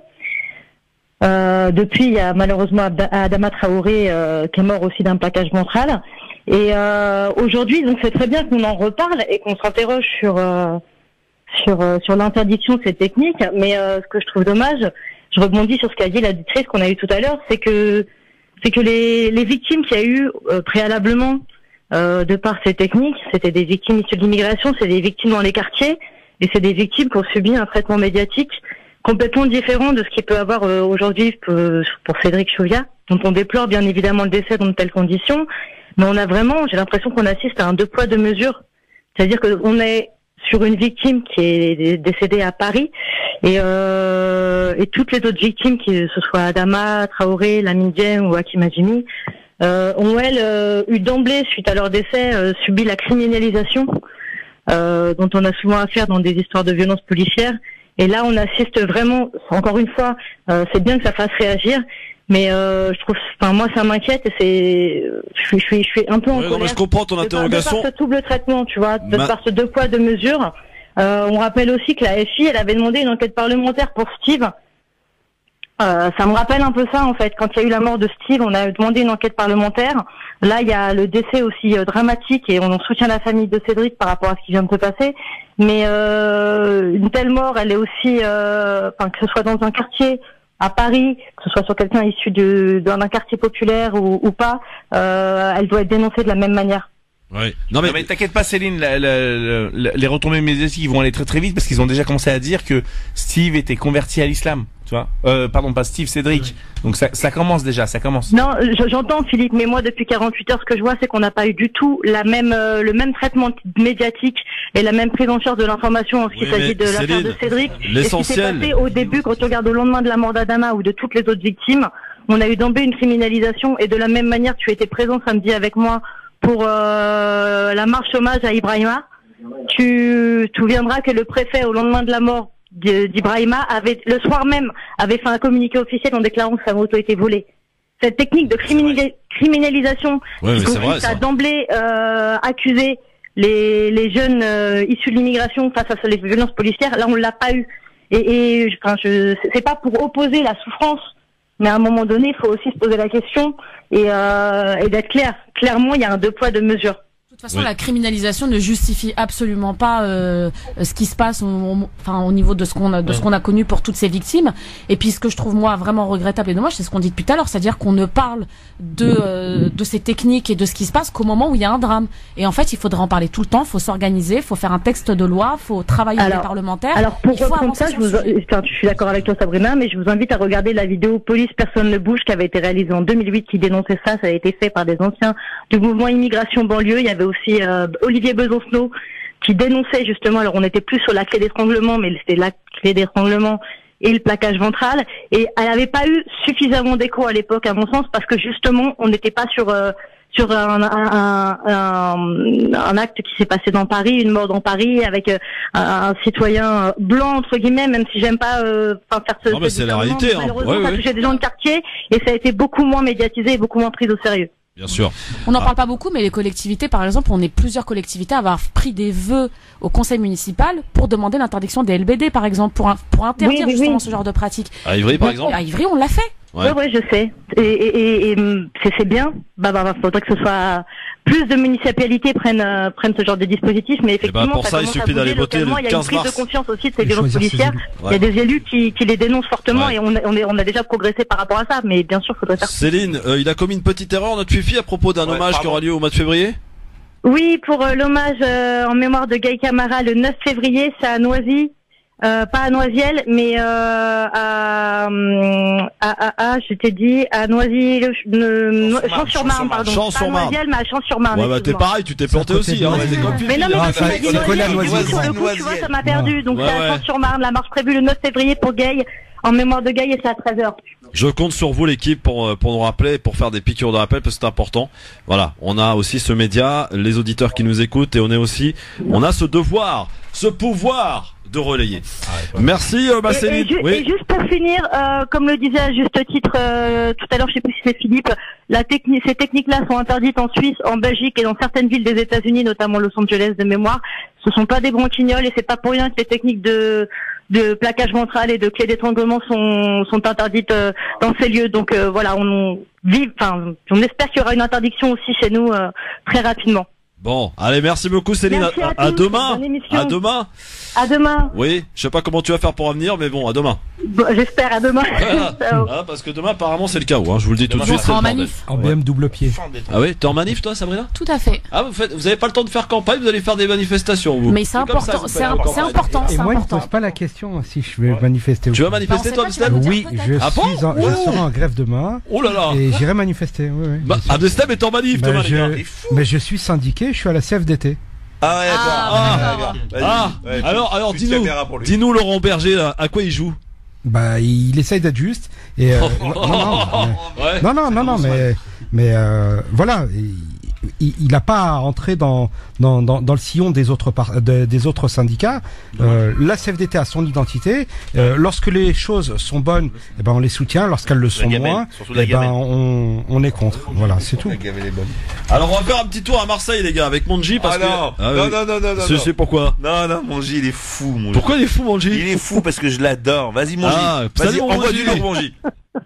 Euh, depuis, il y a malheureusement Abda- Adama Traoré euh, qui est mort aussi d'un plaquage ventral. Et euh, aujourd'hui, donc c'est très bien qu'on en reparle et qu'on s'interroge sur euh, sur euh, sur l'interdiction de ces techniques. Mais euh, ce que je trouve dommage, je rebondis sur ce qu'a dit la directrice qu'on a eu tout à l'heure, c'est que c'est que les les victimes qu'il y a eu euh, préalablement euh, de par ces techniques, c'était des victimes issues de l'immigration, c'est des victimes dans les quartiers et c'est des victimes qui ont subi un traitement médiatique complètement différent de ce qu'il peut avoir euh, aujourd'hui pour, pour Cédric Chouviat, dont on déplore bien évidemment le décès dans de telles conditions. Mais on a vraiment, j'ai l'impression qu'on assiste à un deux poids deux mesures. C'est-à-dire qu'on est sur une victime qui est décédée à Paris et, euh, et toutes les autres victimes, que ce soit Adama, Traoré, Lamine Dieng ou Hakim Adjimi, euh, ont elles euh, eu d'emblée, suite à leur décès, euh, subi la criminalisation euh, dont on a souvent affaire dans des histoires de violences policières. Et là, on assiste vraiment, encore une fois, euh, c'est bien que ça fasse réagir, mais euh, je trouve, enfin moi, ça m'inquiète et c'est, je suis, je suis, je suis un peu en Ouais, non, colère. mais je comprends ton de par- interrogation. De par ce double traitement, tu vois, de Ma- par ce deux poids deux mesures. Euh, on rappelle aussi que la F I, elle avait demandé une enquête parlementaire pour Steve. Euh, ça me rappelle un peu ça en fait. Quand il y a eu la mort de Steve, on a demandé une enquête parlementaire. Là, il y a le décès aussi euh, dramatique et on soutient la famille de Cédric par rapport à ce qui vient de se passer. Mais euh, une telle mort, elle est aussi, euh, enfin que ce soit dans un quartier à Paris, que ce soit sur quelqu'un issu de- d'un quartier populaire ou, ou pas, euh, elle doit être dénoncée de la même manière. Ouais. Non mais, t'inquiète pas Céline, la- la- la- la- les retombées médiatiques vont aller très très vite parce qu'ils ont déjà commencé à dire que Steve était converti à l'islam, tu vois. Euh, pardon, pas Steve, Cédric. Donc ça, ça commence déjà, ça commence. Non, je- j'entends Philippe, mais moi depuis quarante-huit heures, ce que je vois, c'est qu'on n'a pas eu du tout la même, euh, le même traitement médiatique et la même prise en charge de l'information en ce qui Oui, s'agit mais de l'affaire Céline, de Cédric. Et ce qui s'est l'essentiel- passé au début, quand on regarde au lendemain de la mort d'Adama ou de toutes les autres victimes, on a eu d'emblée une criminalisation et de la même manière, tu étais présent samedi avec moi pour euh, la marche hommage à Ibrahima. Tu te souviendras que le préfet, au lendemain de la mort d'I- d'Ibrahima, avait le soir même avait fait un communiqué officiel en déclarant que sa moto était volée. Cette technique de criminali- criminalisation Ouais, mais qui c'est vrai, consiste ça. à d'emblée euh, accuser les, les jeunes euh, issus de l'immigration face à les violences policières, là on l'a pas eu. Et, et je- enfin, je, c'est pas pour opposer la souffrance, mais à un moment donné, il faut aussi se poser la question et, euh, et d'être clair. Clairement, il y a un deux poids deux mesures. De toute De toute façon, Oui. la criminalisation ne justifie absolument pas euh, ce qui se passe, au, au- enfin au niveau de ce qu'on a, de ce qu'on a connu pour toutes ces victimes. Et puis, ce que je trouve moi vraiment regrettable et dommage, c'est ce qu'on dit depuis tout à l'heure, c'est-à-dire qu'on ne parle de euh, de ces techniques et de ce qui se passe qu'au moment où il y a un drame. Et en fait, il faudrait en parler tout le temps. Il faut s'organiser, il faut faire un texte de loi, il faut travailler avec les parlementaires. Alors pour il faut reprendre avancer ça, je, sur vous, le sujet. enfin, je suis d'accord avec toi Sabrina, mais je vous invite à regarder la vidéo Police Personne ne bouge qui avait été réalisée en deux mille huit qui dénonçait ça. Ça a été fait par des anciens du mouvement Immigration Banlieue. Il y avait aussi euh, Olivier Besancenot qui dénonçait justement, alors on était plus sur la clé d'étranglement, mais c'était la clé d'étranglement et le plaquage ventral. Et elle n'avait pas eu suffisamment d'écho à l'époque, à mon sens, parce que justement, on n'était pas sur... Euh, sur un, un, un, un acte qui s'est passé dans Paris, une mort dans Paris, avec euh, un, un citoyen blanc, entre guillemets, même si j'aime pas euh, faire ce... Non, mais ce c'est la discernement, réalité, mais hein. malheureusement, Ouais, ça ouais. touchait des gens de quartier, et ça a été beaucoup moins médiatisé et beaucoup moins pris au sérieux. Bien sûr. On n'en Ah. parle pas beaucoup, mais les collectivités, par exemple, on est plusieurs collectivités à avoir pris des vœux au conseil municipal pour demander l'interdiction des L B D, par exemple, pour, un- pour interdire Oui, oui, justement oui. ce genre de pratique. À Ivry, par exemple À Ivry, on l'a fait. Ouais. Ouais, ouais, je sais. Et, et, et, et, hum, c'est, c'est bien. Bah, bah, bah, faudrait que ce soit plus de municipalités prennent euh, prennent ce genre de dispositif, mais effectivement, bah, pour ça, ça, il commence à suffit d'aller bouger voter localement. le Il y a une quinze prise mars. de conscience aussi de ces Et violences choisir ses policières. élus. Il y a des élus qui, qui les dénoncent fortement Ouais. et on a, on, est, on a déjà progressé par rapport à ça. Mais bien sûr, faudrait faire. Céline, euh, il a commis une petite erreur, notre Fifi, à propos d'un hommage qui aura lieu au mois de février. Oui, pour euh, l'hommage euh, en mémoire de Gaï Camara le neuf février, c'est à Noisy. Euh, pas à Noisiel, mais euh, à, hum, à, à, à, je t'ai dit, à Noisy, le, le, Champs-sur-Marne, pardon. Pas à Champs-sur-Marne. Noisiel, mais à Champs-sur-Marne. Ouais, bah t'es excuse-moi. pareil, tu t'es planté aussi, hein. C'est comme Mais non, mais Fifi, parce que hein. tu m'as dit Noisiel, sur le coup, tu vois, ça m'a perdu. Donc Ouais, c'est à ouais. Champs-sur-Marne, la marche prévue le neuf février pour Gaï, en mémoire de Gaï, et c'est à treize heures. Je compte sur vous l'équipe pour euh, pour nous rappeler, pour faire des piqûres de rappel parce que c'est important. Voilà, on a aussi ce média, les auditeurs qui nous écoutent et on est aussi, on a ce devoir, ce pouvoir de relayer. Merci euh, bah, Et, Céline. et ju- Oui. et juste pour finir, euh, comme le disait à juste titre euh, tout à l'heure, je sais plus si c'est Philippe, la technique, ces techniques-là sont interdites en Suisse, en Belgique et dans certaines villes des États-Unis, notamment Los Angeles de mémoire. Ce sont pas des branquignoles et c'est pas pour rien que les techniques de de plaquage ventral et de clé d'étranglement sont sont interdites euh, dans ces lieux. Donc euh, voilà, on vive, enfin, on espère qu'il y aura une interdiction aussi chez nous euh, très rapidement. Bon, allez, merci beaucoup Céline. Merci à, à à tous, demain. bonne émission. À demain. À demain. Oui, je sais pas comment tu vas faire pour revenir, mais bon, à demain. Bon, j'espère à demain. Voilà. Ciao. Ah, parce que demain, apparemment, c'est le chaos. Hein. Je vous le dis tout de Demain, suite. on sera c'est le en bordel. manif. En B M double pied. Ah oui, t'es en manif toi, Sabrina? Tout à fait. Ah, vous faites, vous avez pas le temps de faire campagne, vous allez faire des manifestations, vous. Mais c'est comme ça, important, vous c'est faites un- la c'est campagne. important, Et c'est moi, il ne important. pose pas la question si je vais manifester ou Tu vas pas. manifester, Bah, toi, on sait pas, tu vas Amsterdam? nous Oui, dire je, peut-être. Ah bon suis en, je Oh. serai en grève demain. Oh là là. Et j'irai manifester. Oui, oui, Bah, bien sûr. Amsterdam est en manif, Ben, Thomas, les gars. je, mais je suis syndiqué, je suis à la C F D T. Ah ouais, d'accord. Ah, Ah, d'accord. d'accord. Vas-y. Ah, Ouais, tu- alors, alors, tu te dis-nous, caméras pour lui. dis-nous, Laurent Berger, là, à quoi il joue? Bah, il essaye d'être juste. Et euh, non, non, non, mais- Ouais. non, non, non, non, mais, mais euh, voilà, il- il il n'a pas à rentrer dans, dans, dans, dans le sillon des autres, par, de- des autres syndicats. Euh, la C F D T a son identité. Euh, lorsque les choses sont bonnes, eh ben on les soutient. Lorsqu'elles le sont gamelle, moins, surtout la eh ben gamelle. on, on est contre. Voilà, c'est tout. La gamelle est bonne. Alors, on va faire un petit tour à Marseille, les gars, avec Monji, parce Ah que. non. Ah Non, oui. non, non, non, non, C'est, non. c'est pourquoi? Non, non, mon J, il est fou, mon J. Pourquoi il est fou, Monji? Il est fou parce que je l'adore. Vas-y, mon J. Ah, Vas-y, salut, mon envoie J. du lourd, mon J.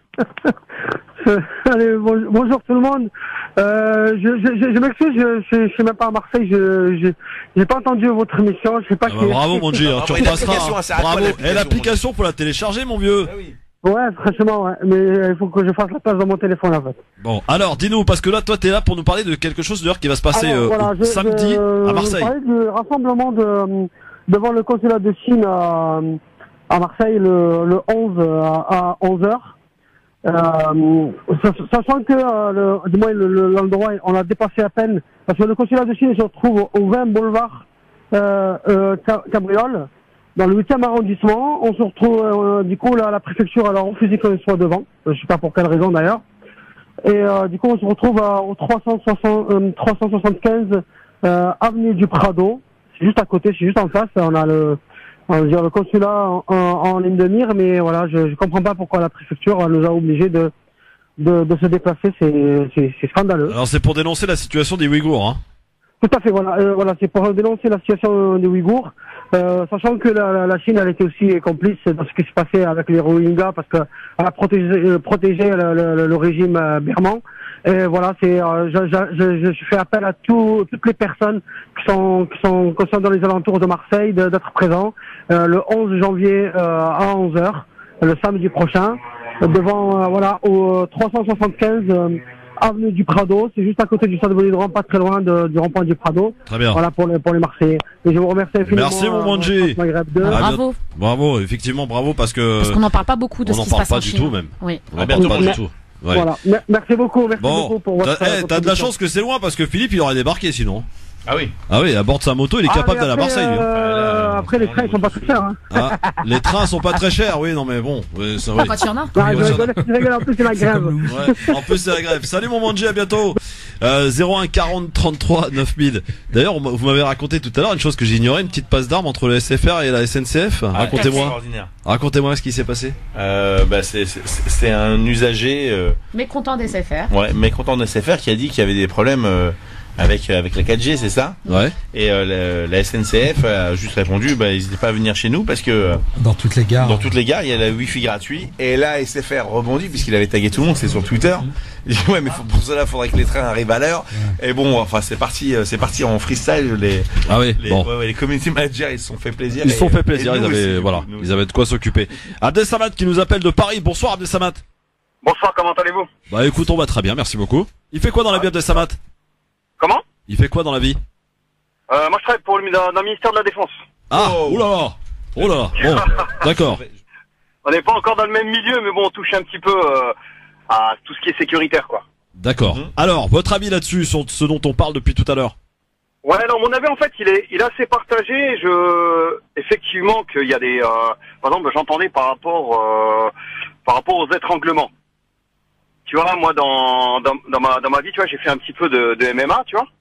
Allez, bon- bonjour tout le monde. Euh, je, je, je, je m'excuse, je, je, je suis même pas à Marseille, je, je, j'ai pas entendu votre émission, je sais pas Ah qui bah, est. bravo, Monji, hein, Ah, tu bah, une repasseras. application, hein. ça, à toi, Bravo. l'application, Et l'application pour la télécharger, mon vieux. Ah oui. Ouais, franchement, ouais, mais euh, il faut que je fasse la place dans mon téléphone en fait. Bon, alors, dis-nous, parce que là, toi, t'es là pour nous parler de quelque chose d'ailleurs qui va se passer Alors, euh, voilà, je- samedi je- à Marseille. Je parlais du rassemblement de, devant le consulat de Chine à, à Marseille le, le onze à, à onze heures. Euh, sachant que euh, le, du moins le- le- l'endroit on a dépassé à peine parce que le consulat de Chine se retrouve au vingt boulevard euh, euh, Ca- Cabriole dans le huitième arrondissement. On se retrouve euh, du coup là, la préfecture elle a refusé qu'on soit devant, je sais pas pour quelle raison d'ailleurs, et euh, du coup on se retrouve à, au trois cent soixante, euh, trois cent soixante-quinze euh, avenue du Prado, c'est juste à côté, c'est juste en face, on a le on va dire le consulat en, en, en ligne de mire, mais voilà, je, je comprends pas pourquoi la préfecture nous a obligés de, de, de se déplacer, c'est, c'est, c'est scandaleux. Alors, c'est pour dénoncer la situation des Ouïghours, hein. Tout à fait, voilà, euh, voilà, c'est pour dénoncer la situation des Ouïghours, euh, sachant que la, la, la Chine, elle était aussi complice dans ce qui se passait avec les Rohingyas, parce que elle a protégé, euh, protégé le, le, le régime euh, birman, Et voilà, c'est, euh, je, je, je, je fais appel à tout, toutes les personnes qui sont, qui sont, qui sont dans les alentours de Marseille de, d'être présents euh, le onze janvier euh, à onze heures, le samedi prochain, devant euh, voilà au trois cent soixante-quinze euh, avenue du Prado. C'est juste à côté du stade Vélodrome, pas très loin de, du rond-point du Prado. Très bien. Voilà pour les pour les Marseillais. Et je vous remercie infiniment. Merci mon Manji. euh, Maghreb deux. Ah, Bravo. bien- Bravo, effectivement, bravo parce que. Parce qu'on n'en parle pas beaucoup de on ce n'en qui se parle passe pas en du Chine. tout même. Oui. On n'en À parle bientôt. pas du Mais- tout. Ouais. Voilà. Me- Merci beaucoup. Merci Bon, beaucoup pour votre. t'as, eh, votre t'as de la émission. chance que c'est loin parce que Philippe il aurait débarqué sinon. Ah oui. Ah oui, à bord de sa moto, il est Ah, capable mais d'aller à après, Marseille. lui, hein. euh, après, les trains, ils sont pas très chers. Hein. Ah, les trains sont pas très chers, oui, non mais bon. Ouais, ça, Pas oui. quand il y en a. Non, je rigole, je rigole, en plus, c'est la grève. Ouais, en plus c'est la grève. Salut mon Manji, à bientôt. Euh, zéro un quarante trente-trois neuf mille. D'ailleurs, on m'a- vous m'avez raconté tout à l'heure une chose que j'ignorais, une petite passe d'armes entre le S F R et la S N C F. Racontez-moi. Extraordinaire. Racontez-moi ce qui s'est passé. Euh, bah c'est, c'est, c'est un usager, euh, Mécontent des S F R. ouais, mécontent de S F R qui a dit qu'il y avait des problèmes euh, avec avec la quatre G, c'est ça? Ouais. Et euh, la, la S N C F a juste répondu, bah n'hésitez pas à venir chez nous parce que euh, Dans toutes les gares. dans toutes les gares il y a la Wi-Fi gratuit. Et là S F R rebondit puisqu'il avait tagué tout le monde, c'est sur Twitter. Il dit ouais mais faut- pour cela faudrait que les trains arrivent à l'heure. Et bon enfin c'est parti, euh, c'est parti en freestyle. Les Ah oui, les, bon. ouais, ouais, les community managers ils se sont fait plaisir. Ils se sont Et- fait plaisir, et ils nous avaient, aussi, voilà, nous- ils avaient de quoi s'occuper. Abdel Samad qui nous appelle de Paris. Bonsoir Abdel Samad. Bonsoir, comment allez-vous? Bah écoute, on va très bien, merci beaucoup. Il fait quoi dans la vie Abdel Samad? Comment? Il fait quoi dans la vie? euh, Moi je travaille pour le, dans, dans le ministère de la Défense. Ah, oulala, oh là là, bon, d'accord. On n'est pas encore dans le même milieu, mais bon, on touche un petit peu euh, à tout ce qui est sécuritaire, quoi. D'accord. Alors, votre avis là-dessus, sur ce dont on parle depuis tout à l'heure? Ouais, alors mon avis en fait, il est, il est assez partagé. Je, effectivement, qu'il y a des, euh, par exemple, j'entendais par rapport, euh, par rapport aux étranglements. Tu vois, moi dans, dans, dans ma, dans ma vie, tu vois, j'ai fait un petit peu de, de M M A, tu vois.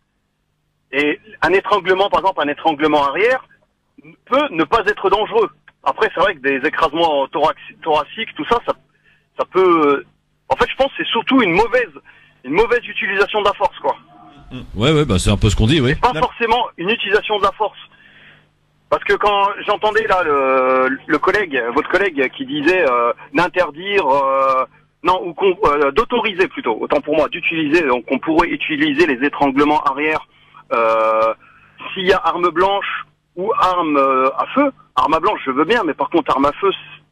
Et un étranglement, par exemple, un étranglement arrière peut ne pas être dangereux. Après, c'est vrai que des écrasements thorax, thoraciques, tout ça, ça, ça peut. En fait, je pense que c'est surtout une mauvaise, une mauvaise utilisation de la force, quoi. Ouais, ouais, bah c'est un peu ce qu'on dit, oui. Pas forcément une utilisation de la force. Parce que quand j'entendais là le, le collègue, votre collègue qui disait euh, d'interdire, euh, non, ou qu'on, euh, d'autoriser plutôt, autant pour moi, d'utiliser, donc on pourrait utiliser les étranglements arrière euh, s'il y a arme blanche ou arme euh, à feu. Arme à blanche, je veux bien, mais par contre arme à feu,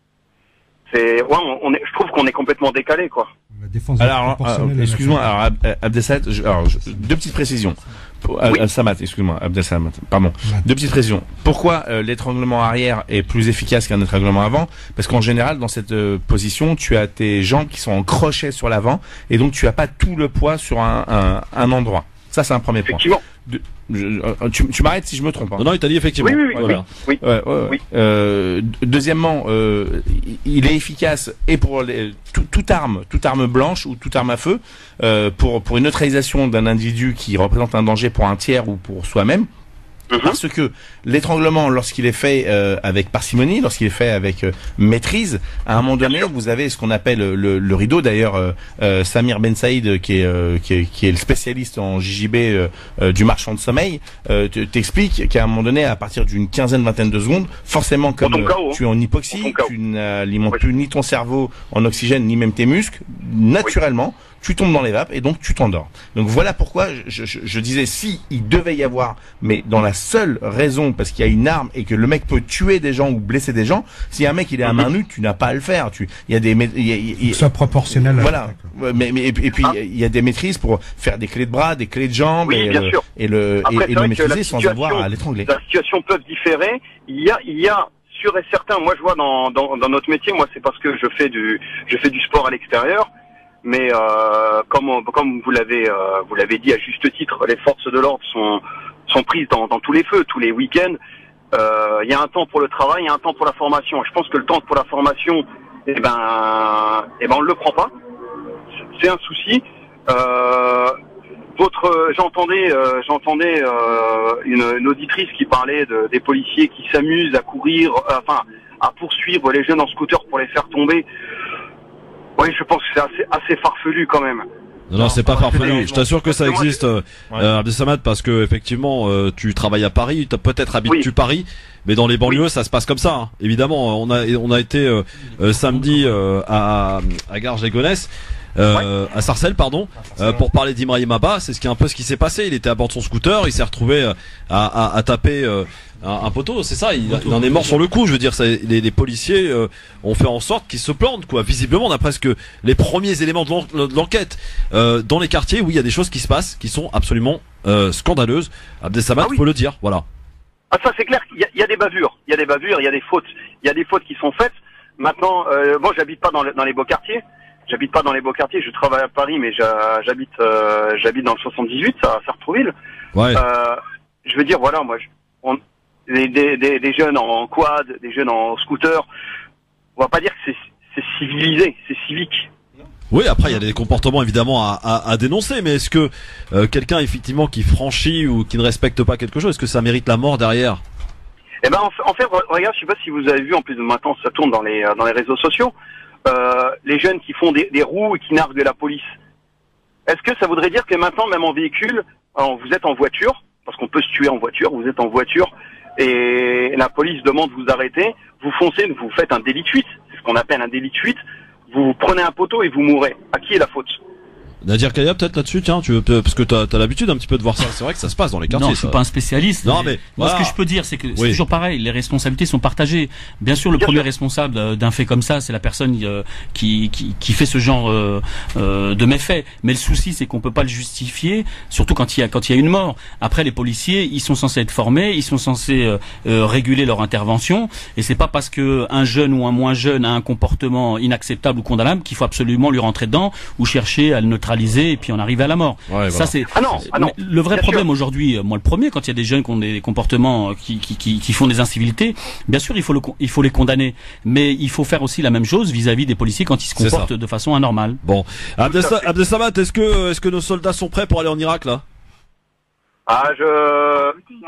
c'est, ouais, on, on est, je trouve qu'on est complètement décalé, quoi. Alors, euh, excuse-moi, alors Ab- Abdessamad, je- alors, je- deux petites précisions. Pour- Ab- Abdessamad, excuse-moi, Abdessamad, pardon. Deux petites précisions. Pourquoi euh, l'étranglement arrière est plus efficace qu'un étranglement avant? Parce qu'en général, dans cette euh, position, tu as tes jambes qui sont en crochet sur l'avant, et donc tu as pas tout le poids sur un, un, un endroit. Ça, c'est un premier point. De- je- euh, tu tu m'arrêtes si je me trompe. Hein. Non, non, il t'a dit effectivement. Oui, oui, oui, Voilà. oui, Ouais, ouais, ouais. Euh, deuxièmement, euh, il est efficace et pour les, tout, toute arme, toute arme blanche ou toute arme à feu, euh, pour pour une neutralisation d'un individu qui représente un danger pour un tiers ou pour soi-même. Parce que l'étranglement, lorsqu'il est fait euh, avec parcimonie, lorsqu'il est fait avec euh, maîtrise, à un moment donné, vous avez ce qu'on appelle le, le rideau. D'ailleurs, euh, euh, Samir Ben Saïd, qui est, euh, qui est qui est le spécialiste en J J B euh, euh, du marchand de sommeil, euh, te- t'explique qu'à un moment donné, à partir d'une quinzaine, vingtaine de secondes, forcément, comme euh, K O, hein. tu es en hypoxie, tu n'alimentes plus ni ton cerveau en oxygène, ni même tes muscles, naturellement. Tu tombes dans les vapes et donc tu t'endors. Donc voilà pourquoi je, je, je disais si il devait y avoir, mais dans la seule raison parce qu'il y a une arme et que le mec peut tuer des gens ou blesser des gens, si un mec il est à main nue, tu n'as pas à le faire. Tu, il y a des, mé- il y a- il y a- Soit proportionnel. à voilà. Ouais, Mais, mais et puis, et puis, il y a des maîtrises pour faire des clés de bras, des clés de jambes Oui, et, bien le, sûr. et le Après, et, c'est et le vrai que la maîtriser sans situation- avoir à l'étrangler. La situation peut différer. Il y a, il y a sûr et certain. Moi, je vois dans, dans, dans notre métier, moi, c'est parce que je fais du, je fais du sport à l'extérieur. Mais euh, comme on- comme vous l'avez euh, vous l'avez dit à juste titre, les forces de l'ordre sont sont prises dans, dans tous les feux, tous les week-ends. Euh, Il y a un temps pour le travail, il y a un temps pour la formation. Je pense que le temps pour la formation, eh ben, eh ben, on le prend pas. C'est un souci. Euh, votre, j'entendais, euh, j'entendais euh, une, une auditrice qui parlait de, des policiers qui s'amusent à courir, euh, enfin, à poursuivre les jeunes en scooter pour les faire tomber. Oui, je pense que c'est assez, assez farfelu quand même. Non, non, c'est pas farfelu. Je t'assure que ça existe, euh, euh, Abdel Samad, parce que effectivement, euh, tu travailles à Paris, t'as peut-être habitué Paris, mais dans les banlieues, ça se passe comme ça. Hein. Évidemment, on a on a été euh, euh, samedi euh, à à Garges-les-Gonesse. euh, à Sarcelles, pardon, euh, pour parler d'Ibrahim Abba. C'est ce qui est un peu ce qui s'est passé. Il était à bord de son scooter, il s'est retrouvé euh, à, à, à taper euh, un, un poteau. C'est ça. Il, il en est mort sur le coup. Je veux dire, ça, les, les policiers euh, ont fait en sorte qu'il se plante, quoi. Visiblement, d'après ce que les premiers éléments de l'enquête euh, dans les quartiers, où il y a des choses qui se passent, qui sont absolument euh, scandaleuses. Abdessamad, Ah oui. faut le dire. Voilà. Ah ça c'est clair, il y, a, il y a des bavures, il y a des bavures, il y a des fautes, il y a des fautes qui sont faites. Maintenant, euh, moi j'habite pas dans, le, dans les beaux quartiers, j'habite pas dans les beaux quartiers, je travaille à Paris, mais j'habite euh, j'habite dans le soixante-dix-huit, à Sartrouville. Ouais. Euh, je veux dire, voilà, moi, je, on, des, des, des, des jeunes en quad, des jeunes en scooter, on va pas dire que c'est civilisé, c'est civique. Oui, après il y a des comportements évidemment à, à, à dénoncer, mais est-ce que euh, quelqu'un effectivement qui franchit ou qui ne respecte pas quelque chose, est-ce que ça mérite la mort derrière? Eh ben en fait, en fait, regarde, je sais pas si vous avez vu, en plus de maintenant ça tourne dans les dans les réseaux sociaux, euh, les jeunes qui font des, des roues et qui narguent la police. Est-ce que ça voudrait dire que maintenant, même en véhicule, alors vous êtes en voiture, parce qu'on peut se tuer en voiture, vous êtes en voiture et la police demande de vous arrêter, vous foncez, vous faites un délit de fuite, c'est ce qu'on appelle un délit de fuite. Vous prenez un poteau et vous mourrez. À qui est la faute? Nadir Kaya peut-être là-dessus, tiens, tu veux, parce que t'as as, l'habitude un petit peu de voir ça. C'est vrai que ça se passe dans les quartiers. Non, je suis ça. pas un spécialiste. Non, mais, mais moi, voilà. ce que je peux dire, c'est que c'est Oui. toujours pareil. Les responsabilités sont partagées. Bien sûr, le Bien premier sûr. responsable d'un fait comme ça, c'est la personne euh, qui, qui qui fait ce genre euh, euh, de méfaits. Mais le souci, c'est qu'on peut pas le justifier, surtout quand il y a quand il y a une mort. Après, les policiers, ils sont censés être formés, ils sont censés euh, euh, réguler leur intervention, et c'est pas parce que un jeune ou un moins jeune a un comportement inacceptable ou condamnable qu'il faut absolument lui rentrer dedans ou chercher à le neutraliser et puis en arriver à la mort. Ouais, Ça voilà. c'est. Ah non, ah non. Mais le vrai Bien problème sûr. aujourd'hui, moi le premier, quand il y a des jeunes qui ont des comportements qui, qui, qui, qui font des incivilités, bien sûr il faut, le, il faut les condamner, mais il faut faire aussi la même chose vis-à-vis des policiers quand ils se C'est comportent ça. de façon anormale. Bon, Abdessa- Tout à fait. Abdessamad, est-ce que est-ce que nos soldats sont prêts pour aller en Irak là? Ah, je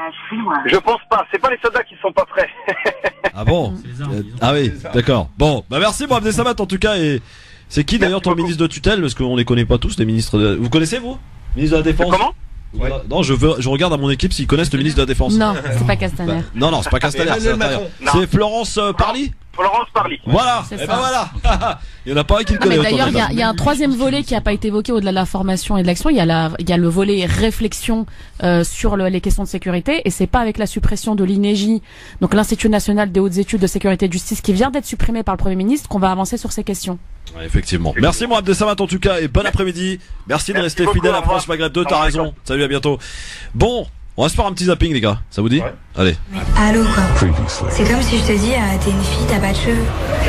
je pense pas. C'est pas les soldats qui sont pas prêts. Ah bon? Euh, Ah oui, d'accord. Bon, bah merci pour Abdessamad en tout cas. Et c'est qui d'ailleurs ton ministre de tutelle? Parce qu'on les connaît pas tous, les ministres. De... Vous connaissez vous? Ministre de la Défense? Comment? Ouais. Non, je veux, je regarde à mon équipe s'ils connaissent le ministre de la Défense. Non, c'est pas Castaner. Bah, non, non, c'est pas Castaner, c'est l'intérieur. Non. C'est Florence euh, Parly. Florence Parly. Voilà. C'est Et ça. ben voilà. Il y en a pas un qui le Non, mais connaît. d'ailleurs, autant il y, a- que il y a un troisième volet qui n'a pas été évoqué au-delà de la formation et de l'action. Il y a la, il y a le volet réflexion euh, sur le- les questions de sécurité, et c'est pas avec la suppression de l'I N E G I, donc l'Institut national des hautes études de sécurité et de justice, qui vient d'être supprimé par le Premier ministre, qu'on va avancer sur ces questions. ça. Ouais, effectivement. Merci mon Abdessamad en tout cas et bon après-midi. Merci de Merci rester beaucoup, fidèle au à revoir. France Maghreb deux. Au T'as revoir, raison. Salut, à bientôt. Bon, on va se faire un petit zapping les gars. Ça vous dit? Allez. Allô quoi. C'est comme si je te dis, ah, t'es une fille, t'as pas de cheveux.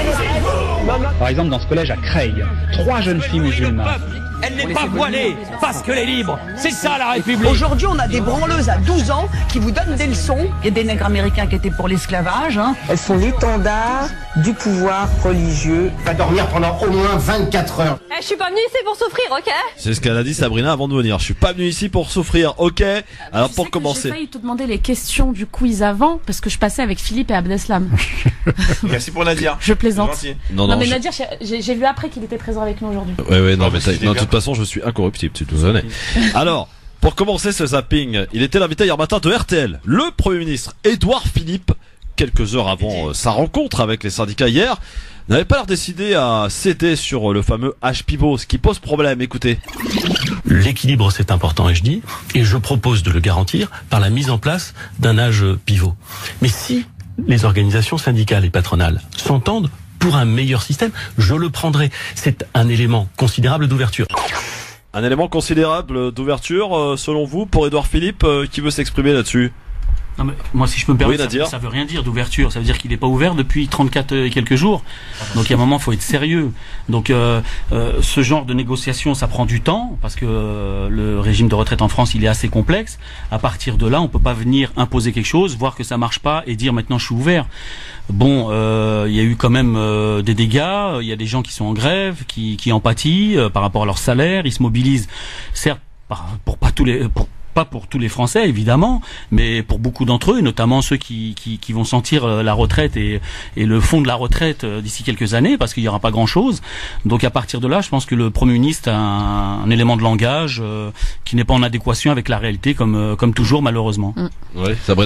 Par exemple, dans ce collège à Creil, trois jeunes filles musulmanes. Elle n'est pas voilée parce qu'elle est libre. C'est ça la République. Aujourd'hui, on a des branleuses à douze ans qui vous donnent des leçons. Il y a des nègres américains qui étaient pour l'esclavage. Hein. Elles sont l'étendard du pouvoir religieux. Va dormir pendant au moins vingt-quatre heures. Eh, je suis pas venue ici pour souffrir, ok? C'est ce qu'elle a dit Sabrina avant de venir. Je suis pas venu ici pour souffrir. Ok. Alors pour J'ai commencer. failli te demander les questions du quiz avant, parce que je passais avec Philippe et Abdeslam. Merci pour Nadir. Je plaisante. C'est gentil. Non, Non, non. mais je- Nadir, j'ai j'ai vu après qu'il était présent avec nous aujourd'hui. Ouais, ouais, non, Non, mais mais t'as- c'était non, de bien. toute façon, je suis incorruptible, tu te connais. Alors, pour commencer ce zapping, il était l'invité hier matin de R T L, le Premier ministre Édouard Philippe, quelques heures avant euh, sa rencontre avec les syndicats hier, n'avait pas l'air décidé à céder sur euh, le fameux H pivot, ce qui pose problème, écoutez. L'équilibre, c'est important, et je dis, et je propose de le garantir par la mise en place d'un âge pivot. Mais si les organisations syndicales et patronales s'entendent pour un meilleur système, je le prendrai. C'est un élément considérable d'ouverture. Un élément considérable d'ouverture, euh, selon vous, pour Édouard Philippe, euh, qui veut s'exprimer là-dessus? Non, mais moi, si je peux me permettre, Oui, Nadir. ça, ça veut rien dire d'ouverture. Ça veut dire qu'il n'est pas ouvert depuis trente-quatre et quelques jours. Donc, il y a un moment, il faut être sérieux. Donc, euh, euh, ce genre de négociation, ça prend du temps parce que euh, le régime de retraite en France, il est assez complexe. À partir de là, on peut pas venir imposer quelque chose, voir que ça marche pas et dire maintenant je suis ouvert. Bon, euh, il y a eu quand même euh, des dégâts. Il y a des gens qui sont en grève, qui, qui en pâtissent euh, par rapport à leur salaire. Ils se mobilisent, certes, par- pour pas tous les, pour, pas pour tous les Français évidemment, mais pour beaucoup d'entre eux, et notamment ceux qui, qui, qui vont sentir euh, la retraite et, et le fond de la retraite euh, d'ici quelques années, parce qu'il n'y aura pas grand-chose. Donc à partir de là, je pense que le Premier ministre a un, un élément de langage euh, qui n'est pas en adéquation avec la réalité, comme, euh, comme toujours malheureusement. Oui, Sabrina.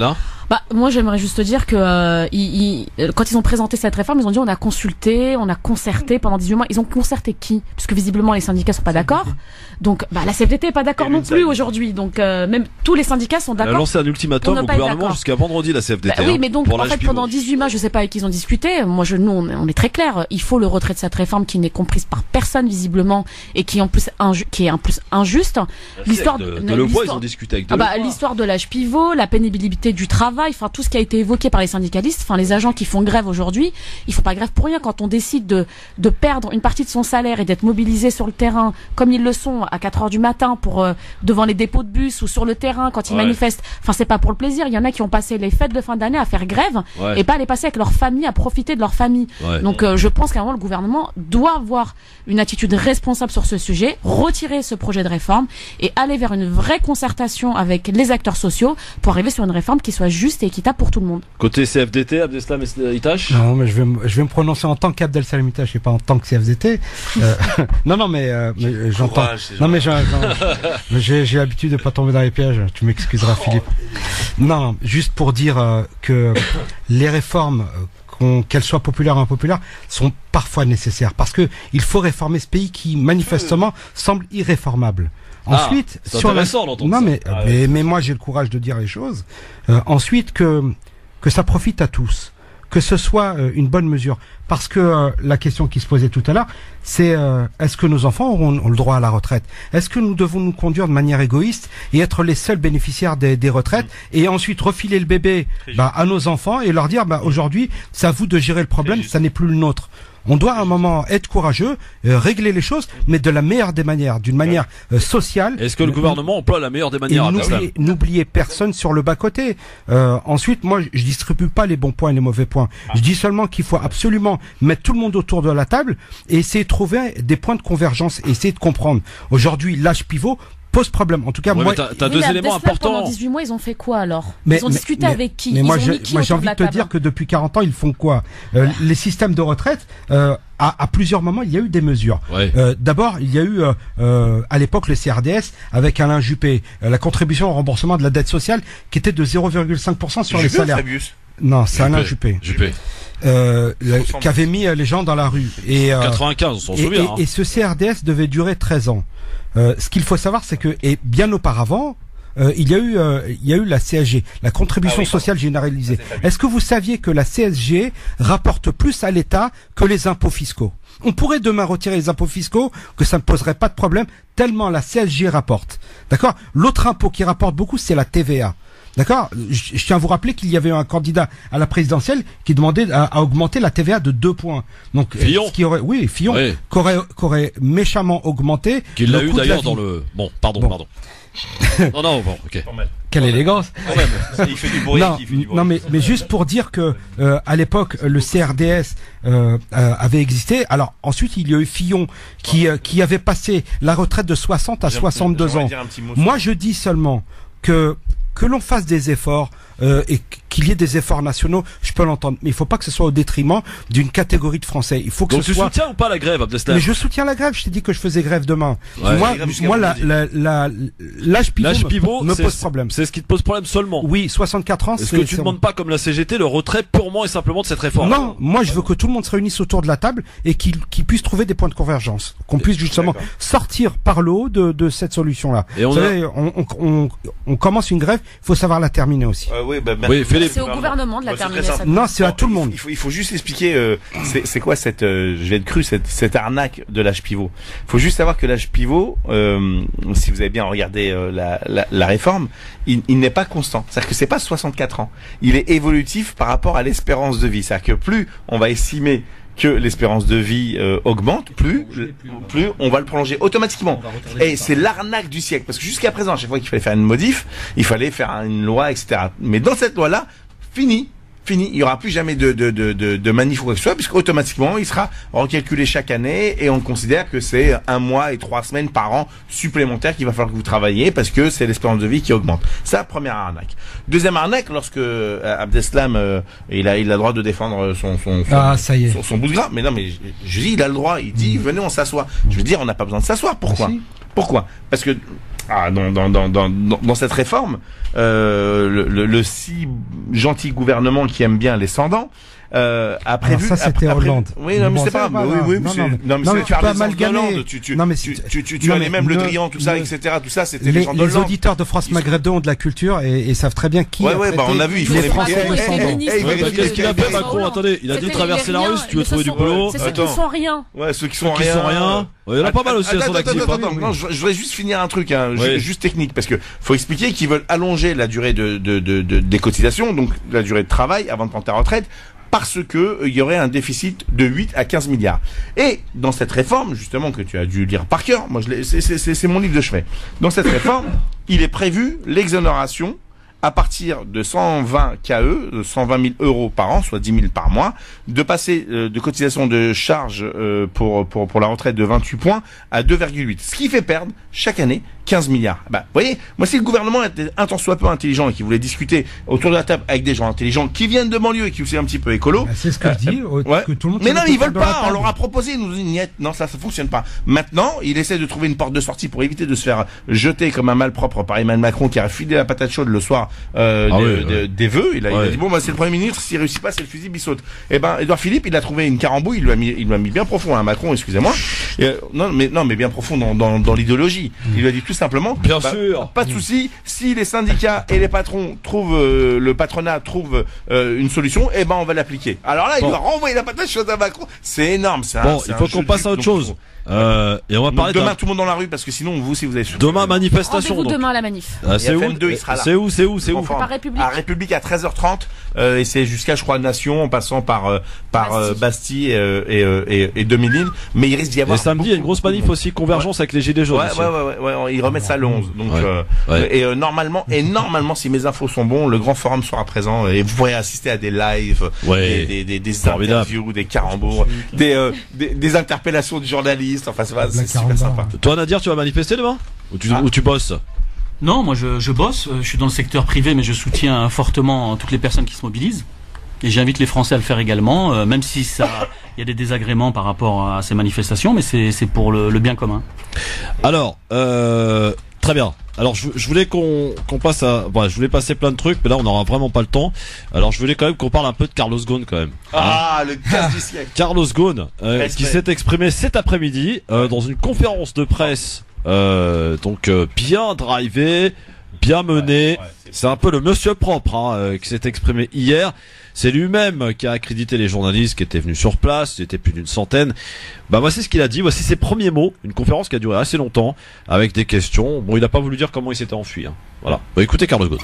Bah, moi, j'aimerais juste dire que euh, ils, ils, quand ils ont présenté cette réforme, ils ont dit on a consulté, on a concerté pendant dix-huit mois. Ils ont concerté qui? Puisque visiblement les syndicats sont pas d'accord. Donc, bah, la C F D T est pas d'accord non plus aujourd'hui. Donc, euh, même tous les syndicats sont d'accord. Elle a lancé un ultimatum au gouvernement jusqu'à vendredi, la C F D T. Bah, oui, hein, mais donc, en fait, pendant dix-huit mois, je sais pas avec qui ils ont discuté. Moi, je, nous, on, on est très clair. Il faut le retrait de cette réforme qui n'est comprise par personne visiblement et qui en plus inju qui est en plus injuste. L'histoire de, de, de Levoix, ils ont discuté avec. Ah bah, l'histoire de l'âge pivot, la pénibilité du travail, enfin tout ce qui a été évoqué par les syndicalistes, enfin les agents qui font grève aujourd'hui, ils font pas grève pour rien. Quand on décide de de perdre une partie de son salaire et d'être mobilisé sur le terrain comme ils le sont à quatre heures du matin pour euh, devant les dépôts de bus ou sur le terrain quand ils ouais. manifestent, enfin c'est pas pour le plaisir. Il y en a qui ont passé les fêtes de fin d'année à faire grève ouais. et pas à les passer avec leur famille, à profiter de leur famille. Ouais. Donc euh, je pense qu'à un moment le gouvernement doit avoir une attitude responsable sur ce sujet, retirer ce projet de réforme et aller vers une vraie concertation avec les acteurs sociaux pour arriver sur une réforme qui soit juste et équitable pour tout le monde. Côté C F D T, Abdeslam Itache? Non, mais je vais, je vais me prononcer en tant qu'Abdeslam Itache et pas en tant que C F D T. Euh, non, non, mais, euh, mais j'entends. Non, mais j'ai j'ai l'habitude de pas tomber dans les pièges. Tu m'excuseras, oh. Philippe. Non, juste pour dire euh, que les réformes, euh, qu'elles soient populaires ou impopulaires, sont parfois nécessaires parce que il faut réformer ce pays qui manifestement semble irréformable. Ensuite, ah, sur la... non mais, ah, mais, ouais. mais moi j'ai le courage de dire les choses. Euh, ensuite que que ça profite à tous, que ce soit euh, une bonne mesure, parce que euh, la question qui se posait tout à l'heure, c'est euh, est-ce que nos enfants auront, ont le droit à la retraite? Est-ce que nous devons nous conduire de manière égoïste et être les seuls bénéficiaires des, des retraites mmh. et ensuite refiler le bébé bah, à nos enfants et leur dire bah, aujourd'hui c'est à vous de gérer le problème, ça n'est plus le nôtre. On doit à un moment être courageux, euh, régler les choses, mais de la meilleure des manières, d'une manière euh, sociale. Est-ce que le gouvernement emploie la meilleure des manières? Et n'oubliez personne sur le bas-côté. Euh, ensuite, moi, je distribue pas les bons points et les mauvais points. Ah. Je dis seulement qu'il faut absolument mettre tout le monde autour de la table et essayer de trouver des points de convergence et essayer de comprendre. Aujourd'hui, l'âge pivot pose problème. En tout cas, ouais, moi, t'as, t'as oui, deux éléments importants. Pendant dix-huit mois, ils ont fait quoi alors? mais, Ils ont mais, discuté mais, avec qui? Mais ils moi, ont je, mis qui moi, j'ai envie de te table? dire que depuis quarante ans, ils font quoi? euh, Les systèmes de retraite, euh, à, à plusieurs moments, il y a eu des mesures. Ouais. Euh, d'abord, il y a eu, euh, euh, à l'époque, le C R D S avec Alain Juppé, euh, la contribution au remboursement de la dette sociale, qui était de zéro virgule cinq pour cent sur Juppé les salaires. Fabius Non, c'est Alain Juppé. Juppé. Euh, le, qui avait mis euh, les gens dans la rue. Et, euh, quatre-vingt-quinze, on s'en et, souvient. Et, hein. et ce C R D S devait durer treize ans. Euh, ce qu'il faut savoir, c'est que, et bien auparavant, Euh, il y a eu, euh, il y a eu la C S G, la contribution ah oui, sociale généralisée. Est-ce que vous saviez que la C S G rapporte plus à l'État que les impôts fiscaux? On pourrait demain retirer les impôts fiscaux, que ça ne poserait pas de problème, tellement la C S G rapporte. D'accord? L'autre impôt qui rapporte beaucoup, c'est la T V A. D'accord? Je, je tiens à vous rappeler qu'il y avait un candidat à la présidentielle qui demandait à, à augmenter la T V A de deux points. Donc, Fillon. Ce qui aurait, oui, Fillon, oui. Qu'aurait, qu'aurait méchamment augmenté. Qu'il l'a eu d'ailleurs dans le, bon, pardon, bon. pardon. non, non, bon, ok. Quelle élégance. Il fait du bruit. Non, il fait du bruit. non mais, mais juste pour dire que euh, à l'époque le C R D S euh, euh, avait existé. Alors ensuite il y a eu Fillon qui euh, qui avait passé la retraite de soixante à soixante-deux ans. Moi je dis seulement que que l'on fasse des efforts euh, et qu'il y ait des efforts nationaux, je peux l'entendre, mais il faut pas que ce soit au détriment d'une catégorie de Français. Il faut que Donc ce tu soit. soutiens ou pas la grève, Abdeslam? Mais je soutiens la grève. Je t'ai dit que je faisais grève demain. Ouais. Moi, moi, la, la, la, l'âge pivot, l'âge pivot me, me pose problème. C'est ce qui te pose problème seulement. Oui, soixante-quatre ans. Est-ce que tu ne demandes pas, comme la C G T, le retrait purement et simplement de cette réforme? Non, moi je veux que tout le monde se réunisse autour de la table et qu'il qu'il puisse trouver des points de convergence, qu'on puisse justement sortir par le haut de, de cette solution-là. Et on, Vous a... savez, on, on, on, on commence une grève, il faut savoir la terminer aussi. Euh, oui, bah, bah, oui, c'est au gouvernement de la terminer. Ça non, c'est à tout le monde. Il faut, il faut juste expliquer. Euh, c'est, c'est quoi cette, euh, je vais être cru, cette, cette arnaque de l'âge pivot. Il faut juste savoir que l'âge pivot, euh, si vous avez bien regardé euh, la, la, la réforme, il, il n'est pas constant. C'est-à-dire que c'est pas soixante-quatre ans. Il est évolutif par rapport à l'espérance de vie. C'est-à-dire que plus on va estimer que l'espérance de vie euh, augmente, plus, plus on va le prolonger automatiquement. Et c'est l'arnaque du siècle. Parce que jusqu'à présent, à chaque fois qu'il fallait faire une modif, il fallait faire une loi, et cetera. Mais dans cette loi-là, fini. Fini, il n'y aura plus jamais de, de, de, de, de manif ou quoi que ce soit, puisque automatiquement il sera recalculé chaque année et on considère que c'est un mois et trois semaines par an supplémentaires qu'il va falloir que vous travaillez parce que c'est l'espérance de vie qui augmente. Ça, première arnaque. Deuxième arnaque, lorsque euh, Abdeslam euh, il a il a le droit de défendre son son son, ah, ça y est. son, son bout de gras, mais non mais je, je dis il a le droit, il dit mmh. venez on s'assoit. Je veux dire on n'a pas besoin de s'asseoir. Pourquoi? Pourquoi? Parce que ah, dans, dans, dans, dans, dans cette réforme, euh, le, le, le si gentil gouvernement qui aime bien les sans-dents, Euh, a prévu. Alors ça c'était après, Hollande. Oui, non, mais bon, c'est pas. pas Oui, oui, non, c'est, non, mais, non, mais non, c'est, mais tu as peux raison amalgamer. d'Hollande. Tu, tu, non, mais tu, tu, tu, tu non, as mais les mêmes Le ne- Drian, tout ça, ne- et cetera. Tout ça, c'était les, les gens les d'Hollande. auditeurs de France Maghreb deux ont de la culture et, et savent très bien qui Ouais, a ouais, traité bah, on a vu, ils font les les Français Hey, de hey, sans hey, dents. hey, hey, Ouais, bah, hey, qu'est-ce qu'il a hey, fait, Macron? Attendez, il a dit C'était traverser les la riens, rue si tu veux mais trouver ce du sont- boulot. C'est ceux qui Attends. sont rien. Ouais, ceux qui sont Qui rien. sont rien. Ouais, il y en a pas mal aussi à Attends, son attends, actif. attends, hein. attends, non, je, je voudrais juste finir un truc, hein, ju- Oui. juste technique, parce que faut expliquer qu'ils veulent allonger la durée de, de, de, de- des cotisations, donc la durée de travail avant de prendre ta retraite, parce que euh, il y aurait un déficit de huit à quinze milliards. Et dans cette réforme, justement, que tu as dû lire par cœur, moi je l'ai, c'est, c'est, c'est, c'est mon livre de chevet. Dans cette réforme, il est prévu l'exonération à partir de cent vingt K E, de cent vingt mille euros par an, soit dix mille par mois, de passer euh, de cotisation de charge euh, pour, pour, pour la retraite de vingt-huit points à deux virgule huit. Ce qui fait perdre chaque année quinze milliards. Bah, vous voyez, moi si le gouvernement était un tant soit peu intelligent et qui voulait discuter autour de la table avec des gens intelligents qui viennent de banlieue et qui sont un petit peu écolo. Bah, c'est ce que je dis, euh, euh, ouais. que tout le monde Mais se non, mette ils veulent autour de la pas. On table. leur a proposé, ils nous disent niet, non, ça, ça fonctionne pas. Maintenant, il essaie de trouver une porte de sortie pour éviter de se faire jeter comme un malpropre par Emmanuel Macron qui a filé la patate chaude le soir euh, Ah de- oui, de- ouais. des vœux. Il a, il a Ouais. dit bon, bah c'est le Premier ministre. S'il réussit pas, c'est le fusil bissaute. Et ben, Édouard Philippe, il a trouvé une carambouille. Il lui a mis, il lui a mis bien profond à Macron. Excusez-moi. Et, euh, non, mais non, mais bien profond dans, dans, dans l'idéologie. Il lui a dit tout simplement. Bien bah, sûr. Pas de souci. Si les syndicats et les patrons trouvent, euh, le patronat trouve euh, une solution, eh ben on va l'appliquer. Alors là, il Bon. va renvoyer la patate chaude à Macron. C'est énorme. C'est un, Bon, c'est il faut un qu'on jeu de passe à but, autre donc, chose. faut- Euh, et on va Donc, parler demain d'un- tout le monde dans la rue parce que sinon vous si vous avez demain manifestation. Rendez-vous donc. demain à la manif. Ah, c'est Et où F M deux, il sera là. C'est où C'est où C'est où Conforme. Par République. À République à treize heures trente euh, et c'est jusqu'à je crois Nation en passant par euh, par euh, Bastille euh, et, euh, et et Dominique, mais il risque d'y Et avoir samedi, il y a une grosse manif aussi, convergence avec les gilets jaunes. Ouais, aussi. ouais, ouais, ouais, ouais, ils remettent ça le onze. Donc, Ouais. euh, Ouais. et euh, normalement, et normalement, si mes infos sont bons, le grand forum sera présent et vous pourrez assister à des lives, Ouais. des, des, des, des Formidable. interviews, des carambours, des, euh, des, des interpellations de journalistes. Enfin, c'est, c'est super caramba. sympa. Toi, Nadir, tu vas manifester demain ou tu, Ah. ou tu bosses? Non, moi je, je bosse, euh, je suis dans le secteur privé, mais je soutiens fortement toutes les personnes qui se mobilisent. Et j'invite les Français à le faire également, euh, même si ça, il y a des désagréments par rapport à ces manifestations, mais c'est c'est pour le, le bien commun. Alors, euh, très bien. Alors, je, je voulais qu'on qu'on passe à, bon, je voulais passer plein de trucs, mais là, on n'aura vraiment pas le temps. Alors, je voulais quand même qu'on parle un peu de Carlos Ghosn, quand même. Ah, le casse du siècle. Carlos Ghosn, euh, Respect. qui s'est exprimé cet après-midi euh, dans une conférence de presse, euh, donc euh, bien drivé, bien mené. C'est un peu le monsieur propre hein, euh, qui s'est exprimé hier. C'est lui-même qui a accrédité les journalistes qui étaient venus sur place. C'était plus d'une centaine. Bah voici ce qu'il a dit. Voici ses premiers mots. Une conférence qui a duré assez longtemps avec des questions. Bon, il n'a pas voulu dire comment il s'était enfui. Hein. Voilà. Bah, écoutez Carlos Ghosn.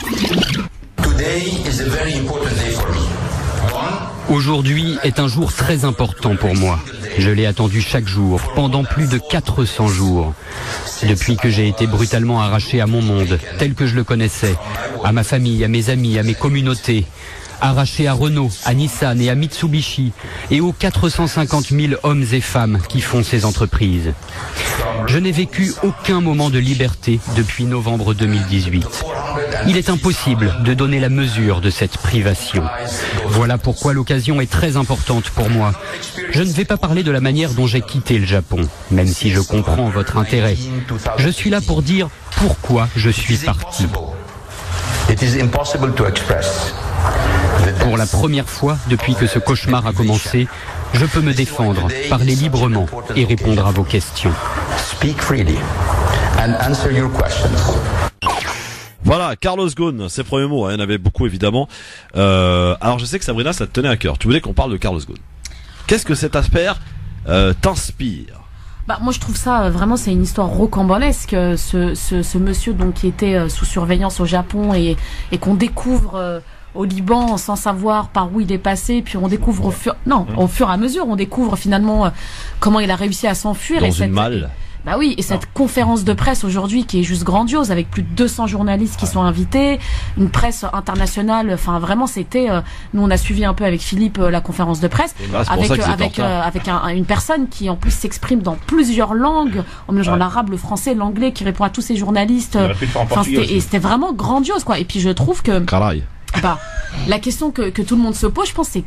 Aujourd'hui est un jour très important pour moi. Je l'ai attendu chaque jour, pendant plus de quatre cents jours. Depuis que j'ai été brutalement arraché à mon monde, tel que je le connaissais, à ma famille, à mes amis, à mes communautés, arraché à Renault, à Nissan et à Mitsubishi, et aux quatre cent cinquante mille hommes et femmes qui font ces entreprises. Je n'ai vécu aucun moment de liberté depuis novembre deux mille dix-huit. Il est impossible de donner la mesure de cette privation. Voilà pourquoi l'occasion est très importante pour moi. Je ne vais pas parler de la manière dont j'ai quitté le Japon, même si je comprends votre intérêt. Je suis là pour dire pourquoi je suis parti. Pour la première fois depuis que ce cauchemar a commencé, je peux me défendre, parler librement et répondre à vos questions. Speak freely and answer your questions. Voilà, Carlos Ghosn, ses premiers mots, hein, il y en avait beaucoup évidemment. Euh, alors je sais que Sabrina, ça te tenait à cœur. Tu voulais qu'on parle de Carlos Ghosn. Qu'est-ce que cette affaire euh, t'inspire? Bah, moi je trouve ça euh, vraiment c'est une histoire rocambolesque euh, ce, ce, ce monsieur donc qui était euh, sous surveillance au Japon et, et qu'on découvre euh, au Liban sans savoir par où il est passé, puis on découvre au fur non au fur et à mesure on découvre finalement euh, comment il a réussi à s'enfuir. Dans et une cette, malle. Bah oui, et cette conférence de presse aujourd'hui qui est juste grandiose avec plus de deux cents journalistes qui sont invités, une presse internationale, enfin vraiment c'était euh, nous on a suivi un peu avec Philippe euh, la conférence de presse bah, c'est pour avec ça que euh, c'est avec en retard. euh, avec un, une personne qui en plus s'exprime dans plusieurs langues en mélangeant Ouais. l'arabe, le français, l'anglais, qui répond à tous ces journalistes. Il aurait pu le faire en Enfin, portugais c'était, et aussi. c'était vraiment grandiose quoi. Et puis je trouve que Caray. bah, la question que, que tout le monde se pose, je pense, c'est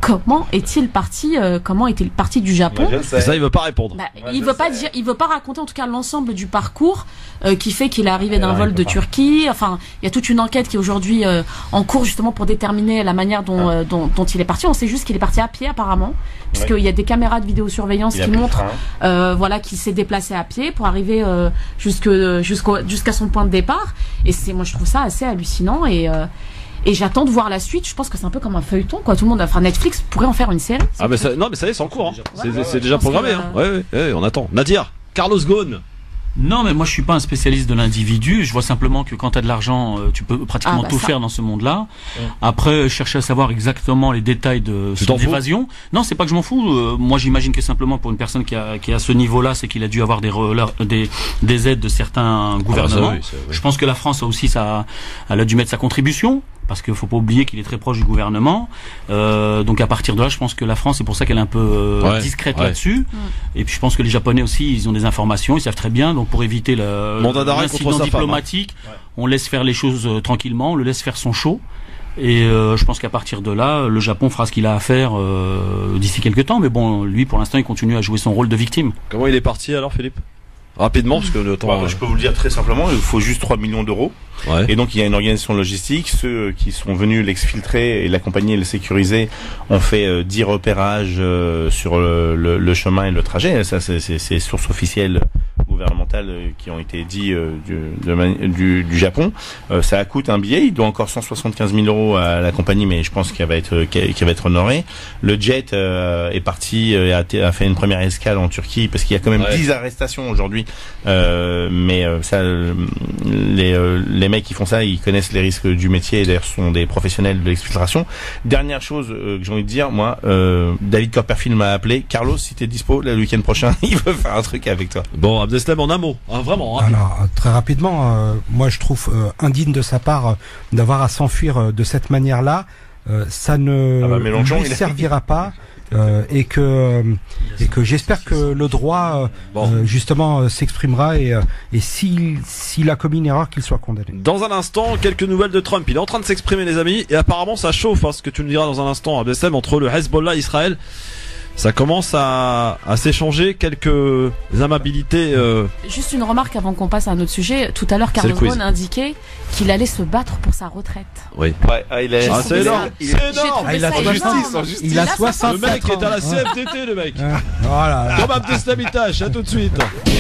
comment est-il parti euh, comment est-il parti du Japon? Et ça, il veut pas répondre. Bah, il veut pas dire, il veut pas raconter en tout cas l'ensemble du parcours euh, qui fait qu'il est arrivé d'un vol de Turquie. Enfin, il y a toute une enquête qui est aujourd'hui euh, en cours justement pour déterminer la manière dont, euh, dont, dont il est parti. On sait juste qu'il est parti à pied apparemment, puisqu'il y a des caméras de vidéosurveillance qui montrent, euh, voilà, qu'il s'est déplacé à pied pour arriver euh, jusque jusqu'au jusqu'à son point de départ. Et c'est, moi, je trouve ça assez hallucinant et euh, Et j'attends de voir la suite. Je pense que c'est un peu comme un feuilleton, quoi. Tout le monde, enfin Netflix pourrait en faire une série. Ah mais ça, non mais ça y est, c'est en cours. Hein. C'est ouais, ouais, déjà programmé. Que, hein. euh... Ouais, ouais, ouais, on attend. Nadir, Carlos Ghosn. Non, mais moi je suis pas un spécialiste de l'individu. Je vois simplement que quand tu as de l'argent, tu peux pratiquement ah, bah, tout ça. faire dans ce monde-là. Ouais. Après, chercher à savoir exactement les détails de son évasion. Non, c'est pas que je m'en fous. Euh, moi, j'imagine que simplement pour une personne qui a qui a ce niveau-là, c'est qu'il a dû avoir des, des des aides de certains gouvernements. Ah, ça, oui, oui. Je pense que la France a aussi ça, elle a dû mettre sa contribution. Parce qu'il faut pas oublier qu'il est très proche du gouvernement. Euh, donc à partir de là, je pense que la France, c'est pour ça qu'elle est un peu euh, ouais, discrète ouais. là-dessus. Ouais. Et puis je pense que les Japonais aussi, ils ont des informations, ils savent très bien. Donc pour éviter le l'incident diplomatique, femme, hein. on laisse faire les choses euh, tranquillement, on le laisse faire son show. Et euh, je pense qu'à partir de là, le Japon fera ce qu'il a à faire euh, d'ici quelques temps. Mais bon, lui, pour l'instant, il continue à jouer son rôle de victime. Comment il est parti alors, Philippe ? Rapidement, parce que le temps... Bah, je peux vous le dire très simplement, il faut juste trois millions d'euros. Ouais. Et donc, il y a une organisation logistique. Ceux qui sont venus l'exfiltrer et l'accompagner et le sécuriser ont fait euh, dix repérages euh, sur le, le, le chemin et le trajet. Ça, c'est, c'est, c'est sources officielles gouvernementales euh, qui ont été dit euh, du, de, du, du Japon. Euh, ça coûte un billet. Il doit encore cent soixante-quinze mille euros à la compagnie, mais je pense qu'il va être, qu'il va être honoré. Le jet euh, est parti, euh, a, a fait une première escale en Turquie parce qu'il y a quand même ouais. dix arrestations aujourd'hui. Euh, mais euh, ça, les, euh, les mecs qui font ça, ils connaissent les risques du métier et d'ailleurs sont des professionnels de l'exfiltration. Dernière chose euh, que j'ai envie de dire, moi, euh, David Copperfield m'a appelé. Carlos, si t'es dispo le week-end prochain, il veut faire un truc avec toi. Bon, Abdeslam en un mot, hein, vraiment. Hein. Alors très rapidement, euh, moi je trouve euh, indigne de sa part euh, d'avoir à s'enfuir euh, de cette manière-là. Euh, ça ne ah bah, lui servira a... pas. Euh, et que et que j'espère que le droit euh, bon. euh, justement euh, s'exprimera et euh, et s'il s'il a commis une erreur, qu'il soit condamné. Dans un instant, quelques nouvelles de Trump. Il est en train de s'exprimer, les amis, et apparemment ça chauffe, hein, ce que tu nous diras dans un instant, Abdeslam, entre le Hezbollah et Israël. Ça commence à, à s'échanger quelques amabilités. Euh... Juste une remarque avant qu'on passe à un autre sujet. Tout à l'heure, Carlos Ghosn indiquait qu'il allait se battre pour sa retraite. Oui. Ouais, ah, il est... ah, c'est énorme. C'est énorme. Ah, il a justice, en justice. Il a soixante-sept Le mec est à la C F D T, le mec. Voilà. Comme Abdeslam Itache, à tout de suite.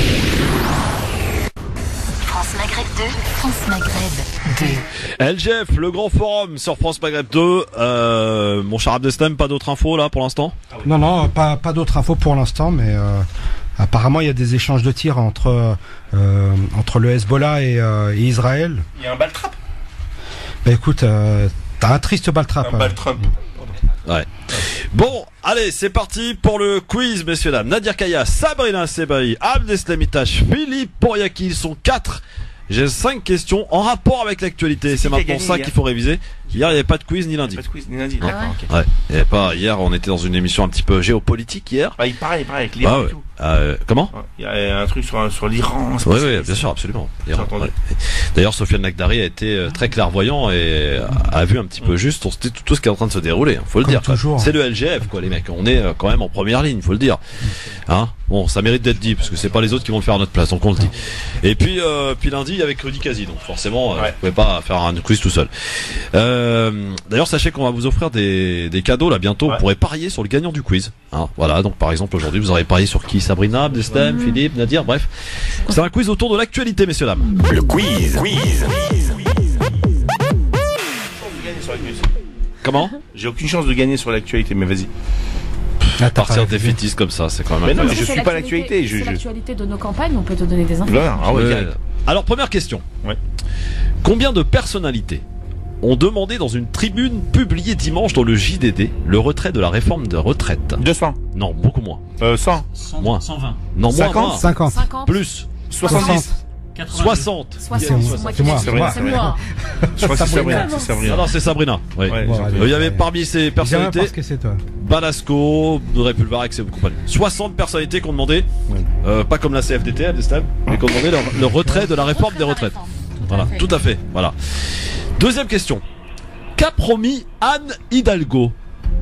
France Maghreb deux, France Maghreb deux. L G F, le grand forum sur France Maghreb deux. Euh, mon cher Abdeslam, pas d'autres infos là pour l'instant ? Non, non, pas, pas d'autres infos pour l'instant, mais euh, apparemment il y a des échanges de tirs entre, euh, entre le Hezbollah et, euh, et Israël. Il y a un ball-trap ? Bah écoute, euh, t'as un triste ball-trap. Un ball-trap. Ouais. Bon, allez, c'est parti pour le quiz, messieurs dames. Nadir Kaya, Sabrina Sebaï, Abdeslam Itache, Philippe Pouriaki, ils sont quatre. J'ai cinq questions en rapport avec l'actualité. C'est, c'est maintenant ça qu'il faut réviser. Hier, il n'y avait pas de quiz ni lundi. Pas de quiz ni lundi. D'accord. Ah ouais. Ouais. Il y avait pas. Hier, on était dans une émission un petit peu géopolitique hier. Bah, il paraît, il paraît avec l'Iran. Ah ouais. Et tout. Euh, comment ? Il y a un truc sur sur l'Iran. Oui, oui, bien sûr, absolument. L'Iran, ouais. D'ailleurs, Sofiane Lakhdari a été euh, très clairvoyant et a, a vu un petit peu juste tout, tout ce qui est en train de se dérouler. Faut le Comme dire. Toujours. C'est le L G F, quoi, les mecs. On est euh, quand même en première ligne, faut le dire. Hein ? Bon, ça mérite d'être dit parce que c'est pas les autres qui vont le faire à notre place, donc on le dit. Et puis, euh, puis lundi avec Rudy Kazi, donc forcément, euh, ouais. vous pouvez pas faire un quiz tout seul. Euh, d'ailleurs, sachez qu'on va vous offrir des, des cadeaux là bientôt. Ouais. Vous pourrez parier sur le gagnant du quiz. Hein, voilà, donc par exemple aujourd'hui, vous aurez parié sur qui ? Sabrina, Abdeslam, mmh. Philippe, Nadir, bref. C'est un quiz autour de l'actualité, messieurs dames. Le quiz. Quiz. Comment ? J'ai aucune chance de gagner sur l'actualité, mais vas-y. À partir défaitiste comme ça, c'est quand même. Mais non, mais je suis pas l'actualité. C'est je, l'actualité de nos campagnes, on peut te donner des infos. Ah ouais, ouais. Alors première question. Ouais. Combien de personnalités ont demandé dans une tribune publiée dimanche dans le J D D le retrait de la réforme de retraite ? deux cents. Non, beaucoup moins. Euh, cent. Moins. cent vingt. Non, cinquante. moins. cinquante. Plus. soixante-dix. soixante. soixante. C'est moi. C'est moi. C'est moi. Je crois que c'est Sabrina. C'est Sabrina. Non, c'est Sabrina. Oui. Ouais, bon, il y avait parmi ces personnalités parce que c'est toi. Balasco, Audrey Pulvarec et compagnie. soixante personnalités qui ont demandé, ouais. euh, pas comme la C F D T, Abdeslam, mais qui ont demandé le, le retrait de la réforme des retraites. Voilà, tout à fait. Voilà. Deuxième question. Qu'a promis Anne Hidalgo ?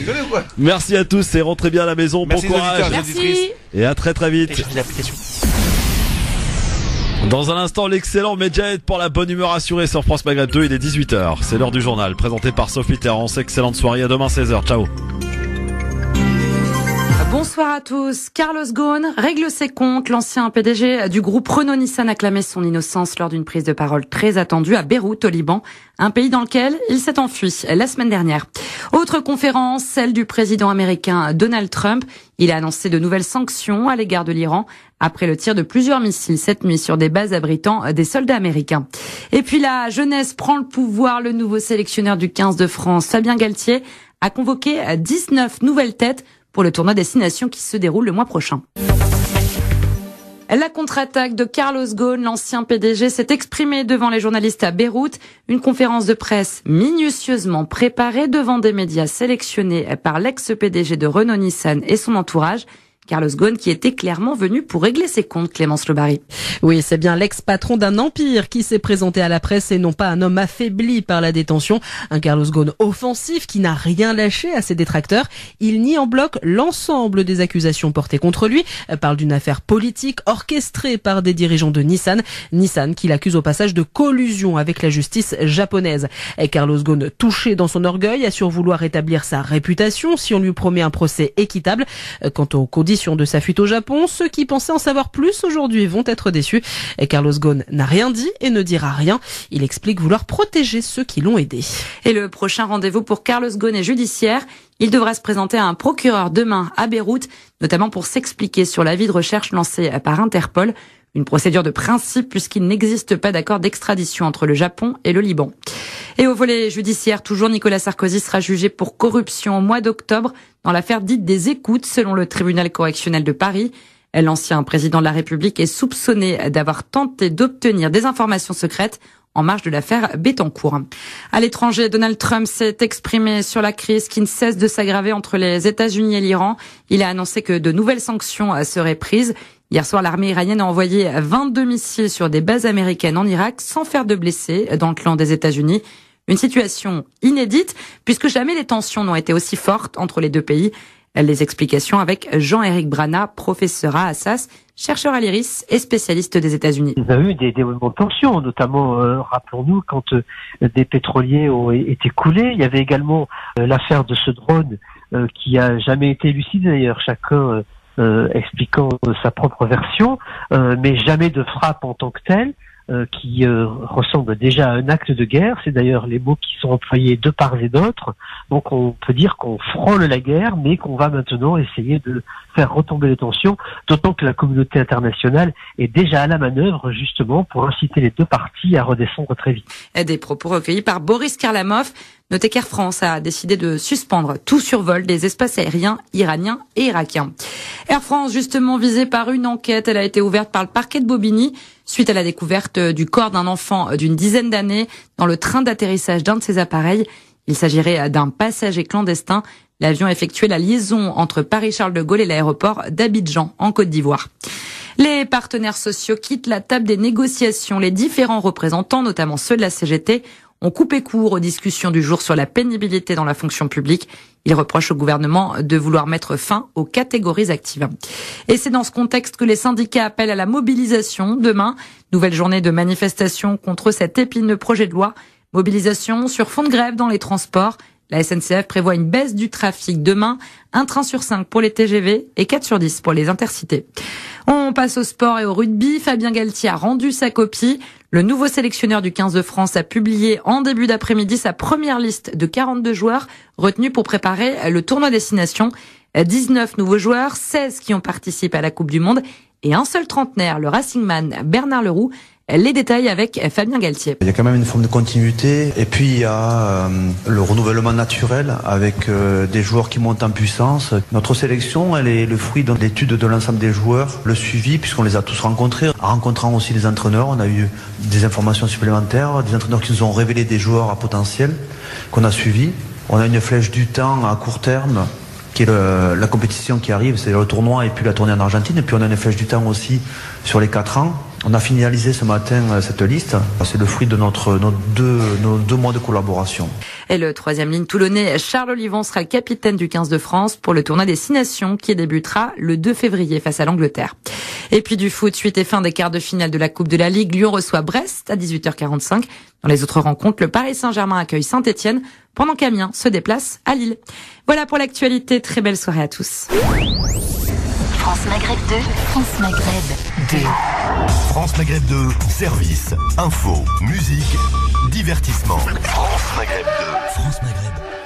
rigolez ou quoi? Merci à tous et rentrez bien à la maison. Merci bon courage. Merci. Et à très très vite. Dans un instant, l'excellent Medjahed pour la bonne humeur assurée sur France Maghreb deux. Il est dix-huit heures. C'est l'heure du journal présenté par Sophie Terrance. Excellente soirée. À demain seize heures. Ciao. Ah bon? Bonsoir à tous. Carlos Ghosn règle ses comptes. L'ancien P D G du groupe Renault-Nissan a clamé son innocence lors d'une prise de parole très attendue à Beyrouth, au Liban, un pays dans lequel il s'est enfui la semaine dernière. Autre conférence, celle du président américain Donald Trump. Il a annoncé de nouvelles sanctions à l'égard de l'Iran après le tir de plusieurs missiles cette nuit sur des bases abritant des soldats américains. Et puis la jeunesse prend le pouvoir. Le nouveau sélectionneur du quinze de France, Fabien Galtier, a convoqué dix-neuf nouvelles têtes pour le tournoi Destination qui se déroule le mois prochain. La contre-attaque de Carlos Ghosn, l'ancien P D G, s'est exprimé devant les journalistes à Beyrouth. Une conférence de presse minutieusement préparée devant des médias sélectionnés par l'ex-P D G de Renault-Nissan et son entourage. Carlos Ghosn qui était clairement venu pour régler ses comptes, Clémence Lebary. Oui, c'est bien l'ex-patron d'un empire qui s'est présenté à la presse et non pas un homme affaibli par la détention. Un Carlos Ghosn offensif qui n'a rien lâché à ses détracteurs. Il nie en bloc l'ensemble des accusations portées contre lui. Il parle d'une affaire politique orchestrée par des dirigeants de Nissan. Nissan qui l'accuse au passage de collusion avec la justice japonaise. Et Carlos Ghosn, touché dans son orgueil, assure vouloir rétablir sa réputation si on lui promet un procès équitable. Quant aux conditions de sa fuite au Japon, ceux qui pensaient en savoir plus aujourd'hui vont être déçus. Et Carlos Ghosn n'a rien dit et ne dira rien. Il explique vouloir protéger ceux qui l'ont aidé. Et le prochain rendez-vous pour Carlos Ghosn est judiciaire. Il devra se présenter à un procureur demain à Beyrouth, notamment pour s'expliquer sur l'avis de recherche lancé par Interpol. Une procédure de principe puisqu'il n'existe pas d'accord d'extradition entre le Japon et le Liban. Et au volet judiciaire, toujours, Nicolas Sarkozy sera jugé pour corruption au mois d'octobre dans l'affaire dite des écoutes selon le tribunal correctionnel de Paris. L'ancien président de la République est soupçonné d'avoir tenté d'obtenir des informations secrètes en marge de l'affaire Bettencourt. À l'étranger, Donald Trump s'est exprimé sur la crise qui ne cesse de s'aggraver entre les États-Unis et l'Iran. Il a annoncé que de nouvelles sanctions seraient prises. Hier soir, l'armée iranienne a envoyé vingt-deux missiles sur des bases américaines en Irak sans faire de blessés dans le clan des États-Unis. Une situation inédite puisque jamais les tensions n'ont été aussi fortes entre les deux pays. Les explications avec Jean-Éric Brana, professeur à Assas, chercheur à l'I R I S et spécialiste des États-Unis. Il y a eu des, des moments de tension, notamment, euh, rappelons-nous, quand euh, des pétroliers ont été coulés. Il y avait également euh, l'affaire de ce drone euh, qui a jamais été élucidé d'ailleurs, chacun euh, euh, expliquant euh, sa propre version, euh, mais jamais de frappe en tant que telle. Euh, qui euh, ressemble déjà à un acte de guerre. C'est d'ailleurs les mots qui sont employés de part et d'autre. Donc on peut dire qu'on frôle la guerre, mais qu'on va maintenant essayer de faire retomber les tensions, d'autant que la communauté internationale est déjà à la manœuvre, justement, pour inciter les deux parties à redescendre très vite. Des propos recueillis par Boris Karlamov. Notez qu'Air France a décidé de suspendre tout survol des espaces aériens iraniens et irakiens. Air France, justement visée par une enquête, elle a été ouverte par le parquet de Bobigny suite à la découverte du corps d'un enfant d'une dizaine d'années dans le train d'atterrissage d'un de ses appareils. Il s'agirait d'un passager clandestin. L'avion effectuait la liaison entre Paris-Charles de Gaulle et l'aéroport d'Abidjan, en Côte d'Ivoire. Les partenaires sociaux quittent la table des négociations. Les différents représentants, notamment ceux de la C G T, ont coupé court aux discussions du jour sur la pénibilité dans la fonction publique. Ils reprochent au gouvernement de vouloir mettre fin aux catégories actives. Et c'est dans ce contexte que les syndicats appellent à la mobilisation demain. Nouvelle journée de manifestation contre cet épineux projet de loi. Mobilisation sur fond de grève dans les transports. La S N C F prévoit une baisse du trafic demain, un train sur cinq pour les T G V et quatre sur dix pour les intercités. On passe au sport et au rugby. Fabien Galtier a rendu sa copie. Le nouveau sélectionneur du quinze de France a publié en début d'après-midi sa première liste de quarante-deux joueurs retenus pour préparer le tournoi Destination. dix-neuf nouveaux joueurs, seize qui ont participé à la Coupe du Monde et un seul trentenaire, le Racingman Bernard Leroux. Les détails avec Fabien Galtier. Il y a quand même une forme de continuité et puis il y a euh, le renouvellement naturel avec euh, des joueurs qui montent en puissance. Notre sélection, elle est le fruit de l'étude de l'ensemble des joueurs, le suivi puisqu'on les a tous rencontrés. En rencontrant aussi les entraîneurs, on a eu des informations supplémentaires, des entraîneurs qui nous ont révélé des joueurs à potentiel qu'on a suivis. On a une flèche du temps à court terme qui est le, la compétition qui arrive, c'est le tournoi et puis la tournée en Argentine. Et puis on a une flèche du temps aussi sur les quatre ans. On a finalisé ce matin cette liste. C'est le fruit de notre, nos, deux, nos deux mois de collaboration. Et le troisième ligne toulonnais, Charles Olivon, sera le capitaine du quinze de France pour le tournoi des Six Nations qui débutera le deux février face à l'Angleterre. Et puis du foot, suite et fin des quarts de finale de la Coupe de la Ligue. Lyon reçoit Brest à dix-huit heures quarante-cinq. Dans les autres rencontres, le Paris Saint-Germain accueille Saint-Etienne, pendant qu'Amiens se déplace à Lille. Voilà pour l'actualité. Très belle soirée à tous. France Maghreb deux, France Maghreb deux. France Maghreb deux, service, info, musique, divertissement. France Maghreb deux. France Maghreb.